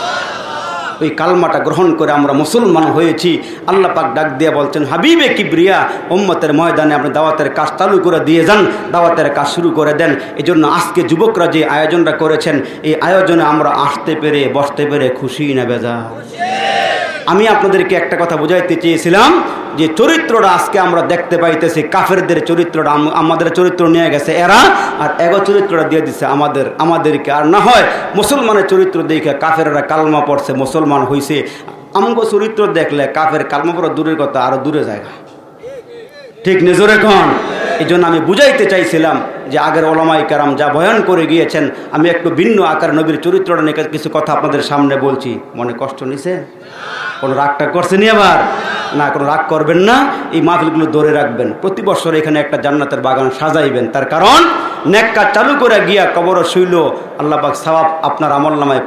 ওই কালমাটা গ্রহণ করে আমরা মুসলমান হয়েছি। আল্লাহ পাক ডাক দিয়ে বলছেন, হাবিবে কিবরিয়া, উম্মতের ময়দানে আপনি দাওয়াতের কাজ চালু করে দিয়ে যান, দাওয়াতের কাজ শুরু করে দেন। এই জন্য আজকে যুবকরা যে আয়োজনটা করেছেন, এই আয়োজনে আমরা আসতে পেরে বসতে পেরে খুশি না বেজা? আমি আপনাদেরকে একটা কথা বুঝাইতে চেয়েছিলাম যে চরিত্রটা আজকে আমরা দেখতে পাইতেছি, কাফেরদের চরিত্রটা আমাদের চরিত্র নিয়ে গেছে এরা, আর এগো চরিত্রটা দিয়ে দিচ্ছে আমাদের আমাদেরকে। আর না হয় মুসলমানের চরিত্র দেখে কাফেররা কালমা পড়ছে, মুসলমান হয়েছে। আমগো চরিত্র দেখলে কাফের কালমা পড়া দূরের কথা, আরো দূরে জায়গা, ঠিক নিজরে কন। এই জন্য আমি বুঝাইতে চাইছিলাম যে আগের ওলামায়ে কেরাম যা বয়ান করে গিয়েছেন, আমি একটু ভিন্ন আকার নবীর চরিত্রটা নিয়ে কিছু কথা আপনাদের সামনে বলছি। মনে কষ্ট নিছে? কোনো রাগটা করছেন আবার? না, কোনো রাগ করবেন না। এই মাহফিলগুলো ধরে রাখবেন, প্রতি বছর এখানে একটা জান্নাতের বাগান সাজাইবেন। তার কারণ নেক কাজ চালু করে গিয়া কবর শুইল, আল্লাহ পাক সওয়াব আপনার আমলনামায়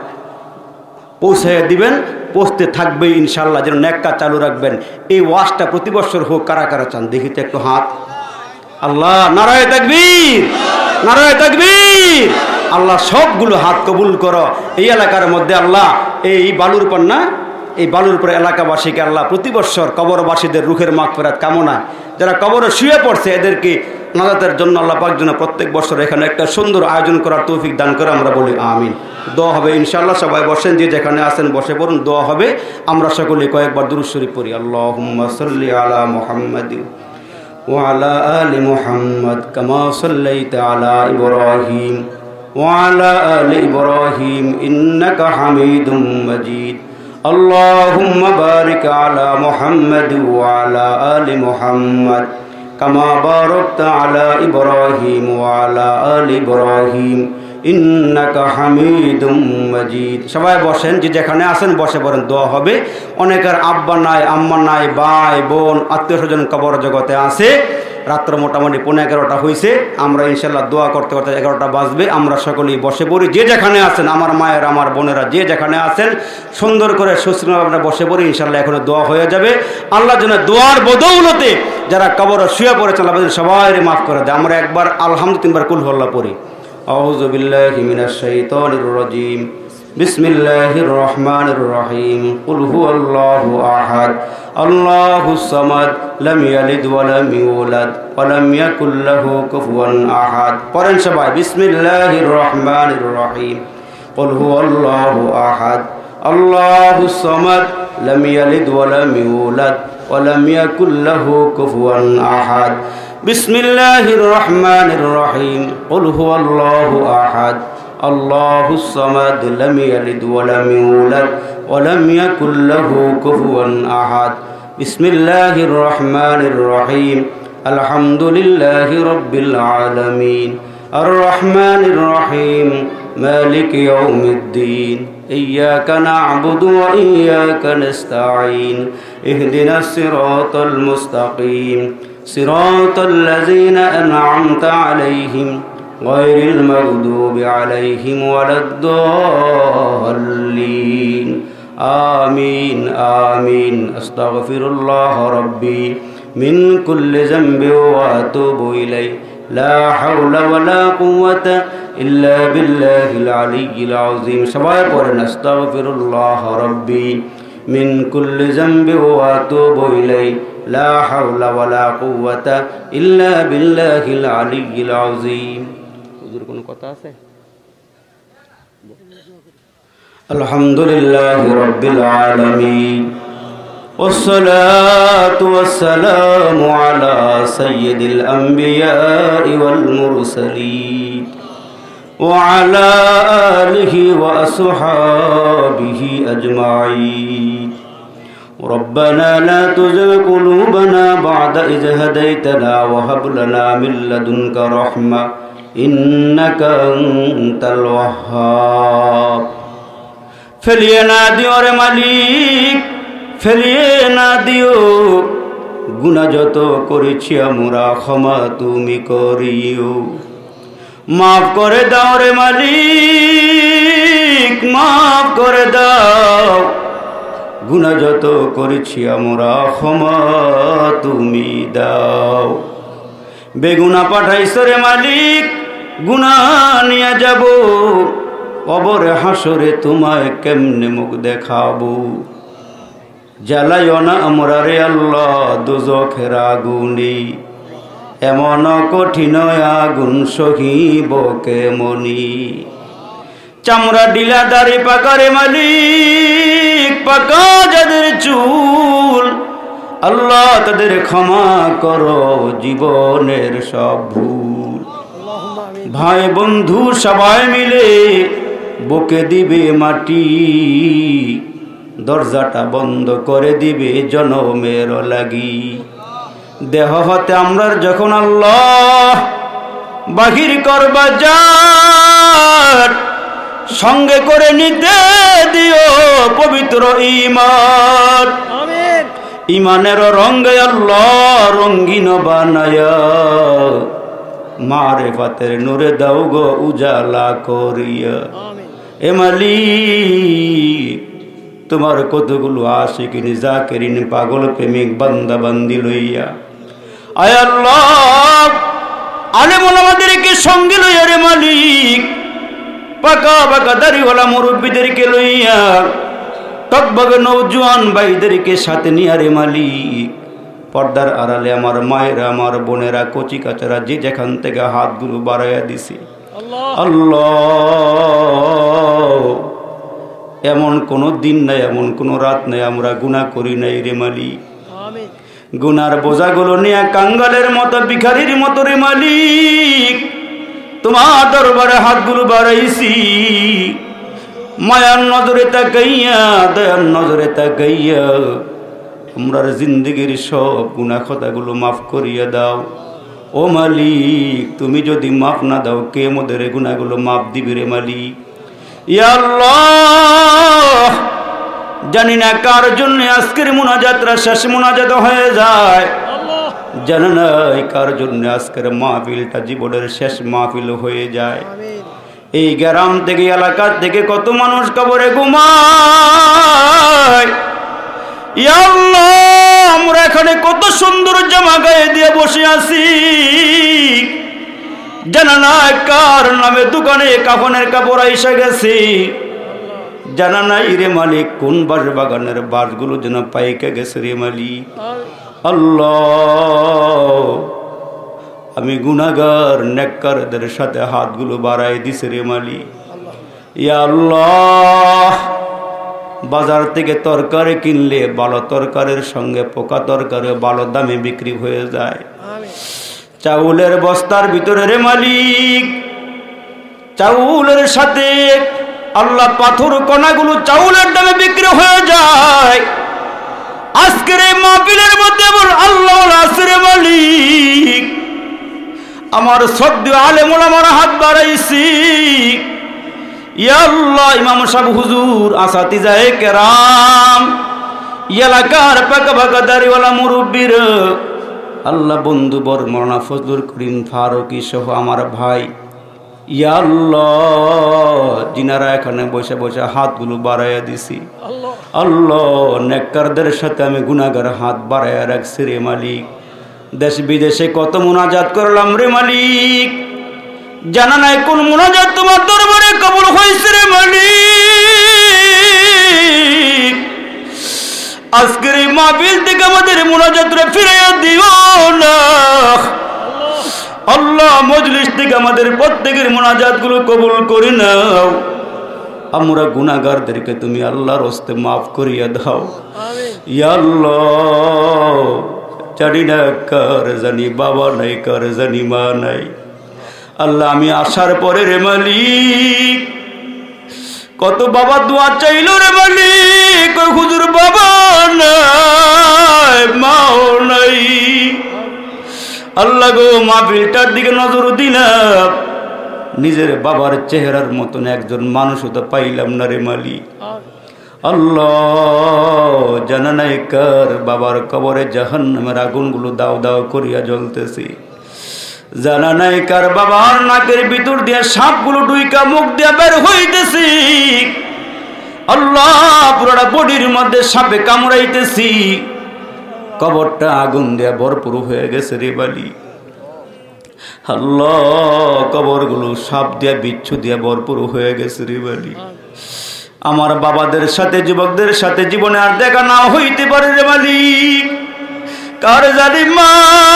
পৌঁছে দিবেন, পৌঁছতে থাকবে ইনশাআল্লাহ। যেন নেক কাজ চালু রাখবেন। এই ওয়াজটা প্রতি বছর হোক। কারা কারা চান দেখি তো একটু হাত। আল্লাহ, নারায়ে তাকবীর, নারায়ে তাকবীর। আল্লাহ সবগুলো হাত কবুল করো। এই এলাকার মধ্যে আল্লাহ এই বালুর পর না এই বালুর পর এলাকাবাসীকে আল্লাহ প্রতি বছর কবরবাসীদের রুহের মাগফিরাত কামনা, যারা কবরে শুয়ে পড়ছে এদেরকে নাজাতের জন্য আল্লাহ পাক যেন প্রত্যেক বছর এখানে একটা সুন্দর আয়োজন করার তৌফিক দান করে আমরা বলি আমিন। দোয়া হবে ইনশাআল্লাহ। সবাই বসেন, যে যেখানে আছেন বসে পড়ুন, দোয়া হবে। আমরা সকলে কয়েকবার দুরূদ শরীফ পড়ি। আল্লাহুম্মা সাল্লি আলা মুহাম্মাদিন ওয়া আলা আলি মুহাম্মাদ কামা সাল্লাইতা আলা ইব্রাহিম ওয়া আলা আলি ইব্রাহিম ইন্নাকা হামিদুম মাজিদ। আল্লাহুম্মা বারিক আলা মুহাম্মাদ ওয়া আলা আলি মুহাম্মাদ কামা বারাকতা আলা ইব্রাহিম ওয়া আলা আলি ইব্রাহিম ইন্নাকা হামিদুম মাজিদ। সবাই বসেন, যে যেখানে আছেন বসে পড়েন, দোয়া হবে। অনেকের আব্বা নাই, আম্মা নাই, ভাই বোন আত্মীয় স্বজন কবর জগতে আছে। রাত্র মোটামুটি পৌনে এগারোটা হয়েছে। আমরা ইনশাল্লাহ দোয়া করতে করতে এগারোটা বাজবে। আমরা সকলেই বসে পড়ি, যে যেখানে আছেন, আমার মায়ের আমার বোনেরা যে যেখানে আছেন সুন্দর করে সুশৃঙ্খল আমরা বসে পড়ি। ইনশাল্লাহ এখনো দোয়া হয়ে যাবে। আল্লাহ যেন দোয়ার বদৌলতে যারা কবর শুয়ে পড়েছেন আল্লাহ সবাই মাফ করে দেয়। আমরা একবার আলহামদুলিল্লাহ তিনবার কুল আল্লাহ পড়ি। আউযু বিল্লাহি মিনাশ শাইতানির রাজীম। বিসমিল্লাহির রহমানির রহিম। কুল হুয়াল্লাহু আহাদ আল্লাহুস সামাদ লাম ইয়ালিদ ওয়া লাম ইউলাদ ওয়া লাম ইয়াকুল লাহু কুফুয়ান আহাদ। পড়েন সবাই, বিসমিল্লাহির রহমানির রহিম। কুল হুয়াল্লাহু আহাদ আল্লাহুস সামাদ লাম ইয়ালিদ ওয়া লাম ইউলাদ ওয়া লাম ইয়াকুল লাহু কুফুয়ান আহাদ। বিসমিল্লাহির রহমানির রহিম। কুল হুয়াল্লাহু আহাদ আল্লাহুস সামাদ লাম ইয়ালিদ ওয়া লাম ইউলাদ ওয়া লাম ইয়াকুল লাহু কুফুয়ান আহাদ। বিসমিল্লাহির রহমানির রহিম। আলহামদুলিল্লাহি রাব্বিল আলামিন আর রহমানির রহিম মালিক ইয়াউমিদ্দিন ইয়্যাকা না'বুদু ওয়া ইয়্যাকা নাস্তাঈন ইহদিনাস সিরাতাল মুস্তাকিম সিরাতাল লাযীনা আন'আমতা আলাইহিম গায়রিল মাগদুবি আলাইহিম ওয়ালাদ-দাল্লিন। আমিন আমিন। আস্তাগফিরুল্লাহ রাব্বি মিন কুল্লি যামবি ওয়া আতুবু ইলাইহি লা হাওলা ওয়ালা কুওয়াতা ইল্লা বিল্লাহিল আলিয়্যিল আযীম। সবাই পড়েন আস্তাগফিরুল্লাহ রাব্বি মিন কুল্লি যামবি ওয়া আতুবু ইলাইহি লা হাওলা ওয়ালা কুওয়াতা ইল্লা বিল্লাহিল আলিয়্যিল আযীম। হুজুর কোনো কথা আছে? আলহামদুলিল্লাহি রাব্বিল আলামিন والصلاة والسلام على سيد الأنبياء والمرسلين وعلى آله وأصحابه أجمعين. ربنا لا تزغ قلوبنا بعد إذ هديتنا وهب لنا من لدنك رحمة إنك أنت الوهاب. ফেলিয়ে না দিও রে মালিক, ফেলিয়ে না দিও, গুনাহ যত করেছি আমরা ক্ষমা তুমি করিও। মাফ করে দাও রে মালিক, মাফ করে দাও, গুনাহ যত করেছি আমরা ক্ষমা তুমি দাও। বেগুনা পাঠাইছো রে মালিক, গুনাহ নিয়ে যাব, কবরে হাসরে তোমায় কেমনে মুখ দেখাবো। জ্বালাইও না আমরা রে আল্লাহ দোজখের আগুনে, এমন কঠিন আগুন সহিব কেমনি। চামড়া ডিলা দাড়ি পাকা রে মালিক, পাকা যাদের চুল, আল্লাহ তাদের ক্ষমা করো জীবনের সব ভুল। ভাই বন্ধু সবাই মিলে বুকে দিবে মাটি, দরজাটা বন্ধ করে দিবে জনমের লাগি। দেহ হতে আমরার যখন আল্লাহ বাহির করবা যার, সঙ্গে করে নিতে দিও পবিত্র ঈমান। আমিন। ঈমানের রঙে আল্লাহ রঙিন বানায়া, মারেফাতের নূরে দাও গো উজালা করিয়া। এ মালিক তোমার কতগুলো আশিকিন জাকিরিন পাগল প্রেমিক বান্দা বান্দি লইয়া, আয় আল্লাহ আলেম ওলামাদেরকে সঙ্গে লইয়া রে মালিক, পাকা পাকা দাড়িওয়ালা মুরব্বীদেরকে লইয়া, টকবগে নওজোয়ান ভাইদেরকে সাথে নিয়ে রে মালিক, পর্দার আড়ালে আমার মায়েরা আমার বোনেরা কচি কাচারা যে যেখান থেকে হাতগুলো বাড়াইয়া দিছি, আল্লাহ এমন কোনো দিন নাই, এমন কোনো রাত নাই আমরা গুনাহ করি নাই রে মালিক। গুনার বোঝাগুলো নিয়ে কাঙ্গালের মতো ভিখারির মতো রে মালিক তোমার দরবারে হাতগুলো বাড়াইছি। মায়ার নজরে তাকাইয়া, দয়ার নজরে তাকাইয়া আমরার জিন্দগির সব গুনাহ খতাগুলো মাফ করিয়া দাও। ও মালিক তুমি যদি মাফ না দাও কে মোদের গুনাহগুলো মাফ দিবি রে মালিক। ইয়া আল্লাহ জানি না কার জন্য আজকের মুনাজাতরা শেষ মুনাজাত হয়ে যায়, জানি না কার জন্য আজকের মাহফিলটা জীবনের শেষ মাহফিল হয়ে যায়। এই গ্রাম থেকে এলাকা থেকে কত মানুষ কবরে ঘুমায়। ইয়া আল্লাহ আমরা এখানে কত সুন্দর জামা গায়ে দিয়ে বসে আছি, জানা নাই কার নামে দোকানে কাফনের কাপড় এসে গেছে, জানা নাই রে মালিক কোন বাস বাগানের বাসগুলো যেন পাইকে গেছে রে মালিক। আল্লাহ আমি গুনাহগার নেককারদের সাথে হাতগুলো বাড়াই দিছে রে মালিক। ইয়া আল্লাহ বাজার থেকে তরকারি কিনলে ভালো তরকারির সঙ্গে পোকা তরকারি ভালো দামে বিক্রি হয়ে যায়। চাউলের বস্তার ভিতরে রে মালিক চাউলের সাথে আল্লাহ পাথর কণাগুলো চাউলের দামে বিক্রি হয়ে যায়। আজকের এই মাহফিলের মধ্যে বল আল্লাহ আসরে মালিক আমার শ্রদ্ধেয় আলেম ওলামারা হাত বাড়াইছি, ইয়া আল্লাহ ইমাম সাহেব হুজুর আসাতিজায়ে কেরাম এলাকার পাকা পাকা দাড়িওয়ালা মুরব্বীর আল্লাহ বন্ধু বর মৌলানা ফজলুল করিম ফারুকী সহ আমার ভাই, ইয়া আল্লাহ যিনারা এখানে বসে বসে হাতগুলো বাড়াইয়া দিছি, আল্লাহ নেককারদের সাথে আমি গুনাহগার হাত বাড়াইয়া রাখছি রে মালিক। দেশ বিদেশে কত মুনাজাত করলাম রে মালিক, জানা নাই কোন মুনাজাত তোমার দরবারে কবুল হয়েছে রে মালিক। আজকের এই মাহফিল থেকে আমাদের মুনাজাতটা ফিরিয়ে দিও না আল্লাহ। মজলিস থেকে আমাদের প্রত্যেকের মুনাজাতগুলো কবুল করে নাও। আমরা গুনাহগারদেরকে তুমি আল্লাহর হস্তে মাফ করিয়া দাও ইয়া আল্লাহ। জানি না কার জানি বাবা নাই, কার জানি মা নাই। আল্লাহ আমি আসার পরে রে মালিক কত বাবা দোয়া চাইল রে মালিক, ওই হুজুর বাবা নাই মাও নাই। আল্লাহ গো মাহফিলটার দিকে নজর দিলাম, নিজের বাবার চেহারার মতন একজন মানুষও তো পাইলাম না রে মালিক। আল্লাহ জানা নাই কার বাবার কবরে জাহান্নামের আগুনগুলো দাও দাও করিয়া জ্বলতেছে, জানা নাই কার বাবার নাকের ভিতর দিয়ে সাপগুলো ডুইকা মুখ দিয়ে বের হইতেছি। আল্লাহ পুরোটা বডির মধ্যে সাপে কামড়াইতেছি, কবরটা আগুন দিয়ে ভরপুর হয়ে গেছে রে বালি। আল্লাহ কবরগুলো সাপ দিয়া বিচ্ছু দিয়া ভরপুর হয়ে গেছে রে বালি। আমার বাবাদের সাথে যুবকদের সাথে জীবনে আর দেখা না হইতে পারে রে মালিক। কার জানি মা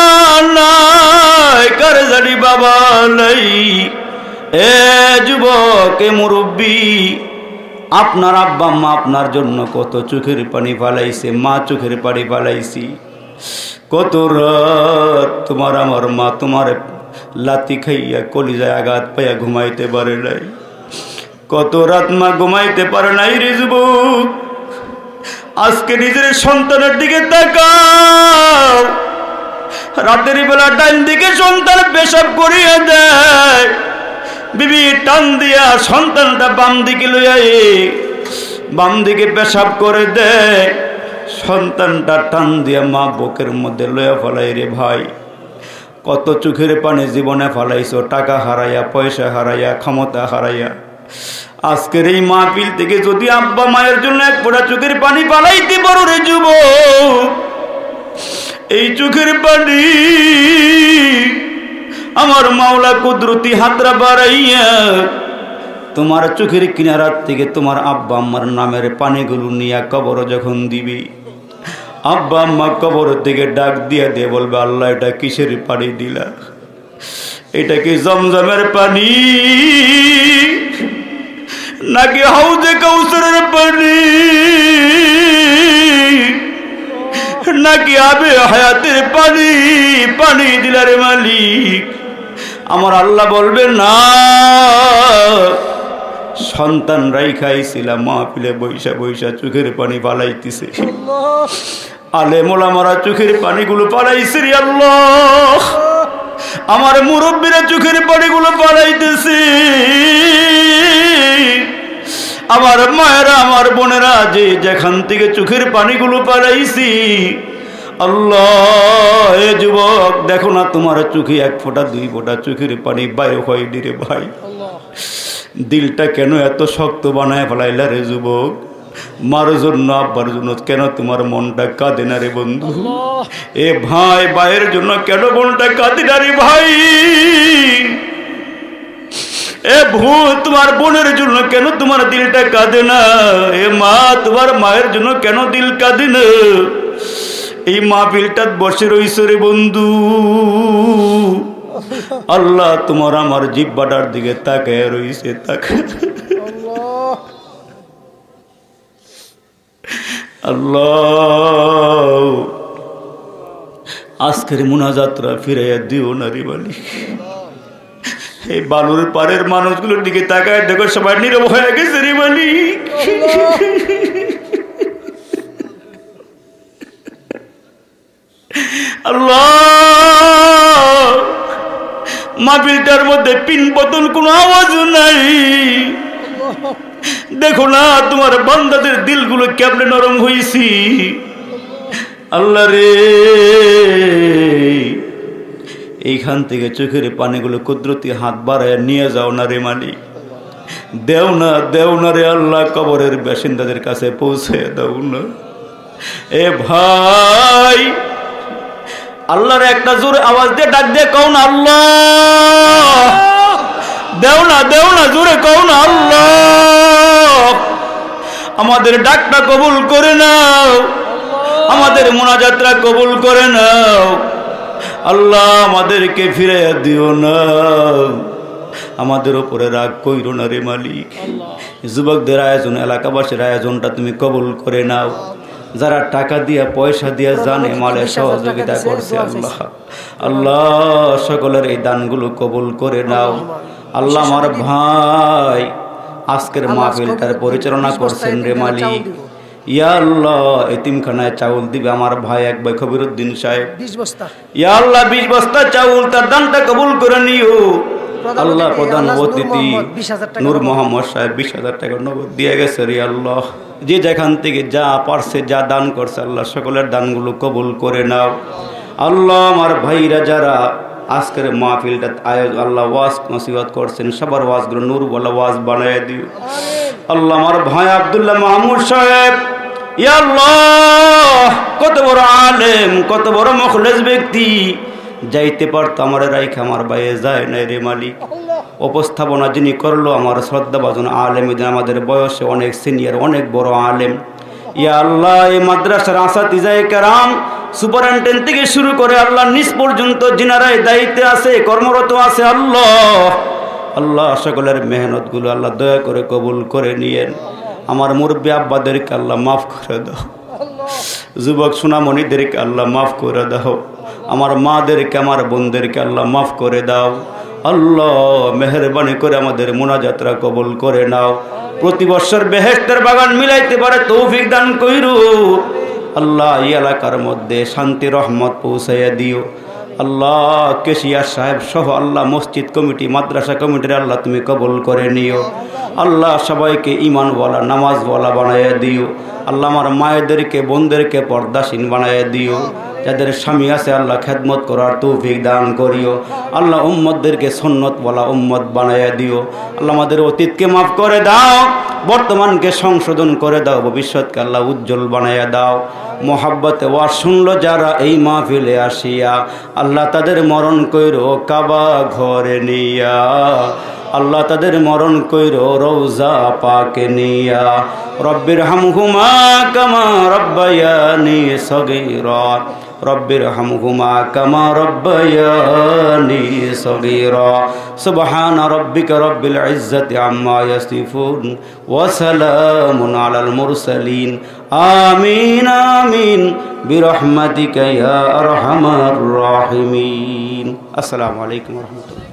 নাই, কার জানি বাবা নাই। এ যুবক এ মুরব্বী, আপনার আব্বা মা আপনার জন্য কত চোখের পানি ফালাইছে, মা চোখের পানি ফালাইছি। কত রাত তোমার আমার মা তোমার লাতি খাইয়া কলিজায় আঘাত পাইয়া ঘুমাইতে পারে নাই। কত রাত মা ঘুমাইতে পারে নাই রে যুবক। আজকে নিজের সন্তানের দিকে তাকাও, রাতের বেলা ডান দিকে সন্তান পেশাব করিয়ে দেয়, বিবি টান দিয়া সন্তানটা বাম দিকে লইয়া বাম দিকে পেশাব করে দেয়, সন্তানটা টান দিয়া মা বুকের মধ্যে লইয়া ফেলাই রে ভাই। কত চোখের পানি জীবনে ফালাইছো, টাকা হারাইয়া, পয়সা হারাইয়া, ক্ষমতা হারাইয়া। আজকের এই মাহফিল থেকে যদি আব্বা মায়ের জন্য এক ফোঁটা চোখের পানি পালাইতে পারো রে যুবক, এই চোখের পানি আমার মাওলা কুদরতি হাতরা বাড়াইয়া তোমার চোখের কিনারার থেকে তোমার আব্বা আম্মার নামের পানিগুলো নিয়ে কবর যখন দিবি, আব্বা আম্মা কবর থেকে ডাক দিয়া দিয়ে বলবে আল্লাহ এটা কিসের পানি দিলা? এটা কি জমজমের পানি নাকি হাউজে কাউসারের পানি নাকি আবে হায়াতের পানি? পানি দিলার মালিক। আমার আল্লাহ বলবে না, সন্তান রাইখাইছিলাম মাহফিলে বৈশা বৈশা চোখের পানি পালাইতেছে, আলেম ওলামারা চোখের পানিগুলো পালাইছে রে আল্লাহ। আমার মুরব্বীরা চোখের পানিগুলো পালাইতেছে, আমার মায়েরা আমার বোনেরা যে যেখান থেকে চোখের পানিগুলো পালাইছি, আল্লাহ এ যুবক দেখো না তোমার চোখে এক ফোঁটা দুই ফোঁটা চোখের পানি বাইরে হয়নি রে ভাই। দিলটা কেন এত শক্ত বানায় ফেলাইলা রে যুবক? মার জন্য আব্বার জন্য কেন তোমার মনটা কাঁদে না রে বন্ধু? এ ভাই ভাইয়ের জন্য কেন মনটা কাঁদে না রে ভাই? এ ভূ তোমার বোনের জন্য কেন তোমার দিলটা কাঁদে না? এ মা তোমার মায়ের জন্য কেন দিল কাঁদে না? এই মাহফিলটা বসে রইছ রে বন্ধু, আল্লাহ তোমার আমার জিহ্বাটার দিকে তাকায় রইছে, তাকায়। আল্লাহ আজকের মুনাজাতরা ফিরাইয়া দিও না রে মালিক। এই বালুর পাড়ের মানুষগুলোর দিকে তাকায় দেখো সবাই নীরব হয়ে গেছে রে মালিক। আল্লাহ, মাহফিলটার মধ্যে পিন পতন কোনো আওয়াজও নাই। দেখো না তোমার বান্দাদের দিলগুলো কেমনে নরম হয়েছি। আল্লাহ রে, এইখান থেকে চোখের পানিগুলো কুদরতি হাত বাড়ায় নিয়ে যাও না রে মালিক। দেও না দেও না রে আল্লাহ, কবরের বাসিন্দাদের কাছে পৌঁছে দাও না। এ ভাই, আল্লাহর একটা জোরে আওয়াজ দিয়ে ডাক দিয়ে কও না আল্লাহ। দেও না দেও না জোরে কও না আল্লাহ। আমাদের ডাকটা কবুল করে নাও, আমাদের মোনাজাতটা কবুল করে নাও আল্লাহ। আমাদেরকে ফিরে দিও না, আমাদের উপরে রাগ কইরো না রে মালিক। যুবকদের আয়োজন, এলাকাবাসীর আয়োজনটা তুমি কবুল করে নাও। যারা টাকা দিয়া পয়সা দিয়া জানে মালে সহযোগিতা করছে আল্লাহ, আল্লাহ সকলের এই দানগুলো কবুল করে নাও আল্লাহ। আমার ভাই আজকের মাহফিলটার পরিচালনা করছেন রে মালিক। ইয়া আল্লাহ, এতিমখানায় চাউল দিবে আমার ভাই এক ভাই কবিরউদ্দিন সাহেব, ইয়া আল্লাহ বিশ বস্তা চাউল, তার দানটা কবুল করে নিও আল্লাহ। প্রধান অতিথি নূর মোহাম্মদ সাহেব বিশ হাজার টাকা নগদ দিয়ে গেছে রে আল্লাহ। যে যেখান থেকে যা পারছে যা দান করছে আল্লাহ সকলের দানগুলো কবুল করে নাও আল্লাহ। আমার ভাইরা যারা আজকের মাহফিলটা আয়োজন আল্লাহ ওয়াজ নসিহত করছেন, সবার ওয়াজগুলো নূর বলা ওয়াজ বানায় দিও আল্লাহ। আমার ভাই আব্দুল্লাহ মাহমুদ সাহেব, ইয়া আল্লাহ কত বড় আলেম, কত বড় মুখলেস ব্যক্তি, যাইতে পারতো আমার রাইখা আমার বাইরে যায় নাই রে মালিক। উপস্থাপনা যিনি করলো আমার শ্রদ্ধাভাজন আলেম, আমাদের বয়সে অনেক সিনিয়র, অনেক বড় আলেম। ইয়া আল্লাহ, এই মাদ্রাসার আসাতিজায়ে কেরাম, সুপারিনটেন্ডেন্ট থেকে শুরু করে আল্লাহ নিচ পর্যন্ত যিনারাই দায়িত্বে আছে, কর্মরত আছে আল্লাহ, আল্লাহ সকলের মেহনতগুলো আল্লাহ দয়া করে কবুল করে নিয়েন। আমার মুরব্বী আব্বাদেরকে আল্লাহ মাফ করে দাও, যুবক সোনামণিদেরকে আল্লাহ মাফ করে দাও, আমার মাদেরকে আমার বোনদেরকে আল্লাহ মাফ করে দাও আল্লাহ। মেহেরবানি করে আমাদের মোনাজাতরা কবুল করে নাও। প্রতি বছর বেহেশতের বাগান মিলাইতে পারে তৌফিক দান কইরো আল্লাহ। এই এলাকার মধ্যে শান্তি রহমত পৌঁছাইয়া দিও আল্লাহ। কেশিয়া সাহেব সহ আল্লাহ মসজিদ কমিটি, মাদ্রাসা কমিটির আল্লাহ তুমি কবুল করে নিও আল্লাহ। সবাইকে ইমানওয়ালা, নামাজওয়ালা বানাইয়া দিও আল্লাহ। আমার মায়েদেরকে বোনদেরকে পর্দাসীন বানাইয়া দিও। যাদের স্বামী আছে আল্লাহ খেদমত করার তৌফিক দান করিও আল্লাহ। উম্মতদেরকে সুন্নতওয়ালা উম্মত বানাইয়া দিও আল্লাহ। আমাদের অতীতকে মাফ করে দাও, বর্তমানকে সংশোধন করে দাও, ভবিষ্যৎকে আল্লাহ উজ্জ্বল বানাইয়া দাও। মোহাব্বতে ওয়াজ শুনল যারা এই মাহফিলে আসিয়া আল্লাহ, তাদের মরণ কইরো কাবা ঘরে নিয়া আল্লাহ, তাদের মরণ কইরো রওজা পাকে নিয়া। রব্বির হামহুমা কামা রব্বায়ানি সগীরা, রব্বির হামহুমা কামা রব্বায়ানি সগীরা। সুবহানা রব্বিকা রব্বিল ইজ্জাতি আম্মা ইয়াসিফুন ওয়া সালামুন আলাল মুরসালিন। আমিন আমিন বিরহমাতিকা ইয়া আরহামার রাহিমিন। আসসালামু আলাইকুম ওয়া রাহমাতুল্লাহ।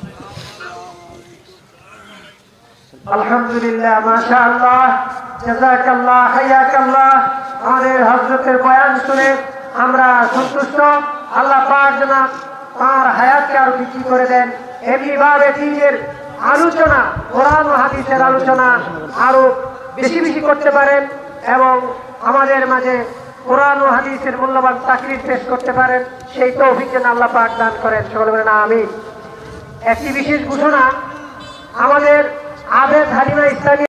আলহামদুলিল্লাহ, মাশাআল্লাহ, জাযাকাল্লাহ, হায়াকাল্লাহ। আমাদের হযরতের বয়ান শুনে আমরা সন্তুষ্ট। আল্লাহ পাক যেন তার হায়াতকে আরো বৃদ্ধি করে দেন। এমনিভাবে দিনের আলোচনা, কোরআন ও হাদিসের আলোচনা আরো বেশি বেশি করতে পারেন এবং আমাদের মাঝে কোরআন ও হাদিসের মূল্যবান তাকরীর পেশ করতে পারেন, সেই তৌফিক যেন আল্লাহ পাক দান করেন। সকলে বলেন আমিন। একটি বিশেষ ঘোষণা, আমাদের আবেদ হালিমা ইসলামী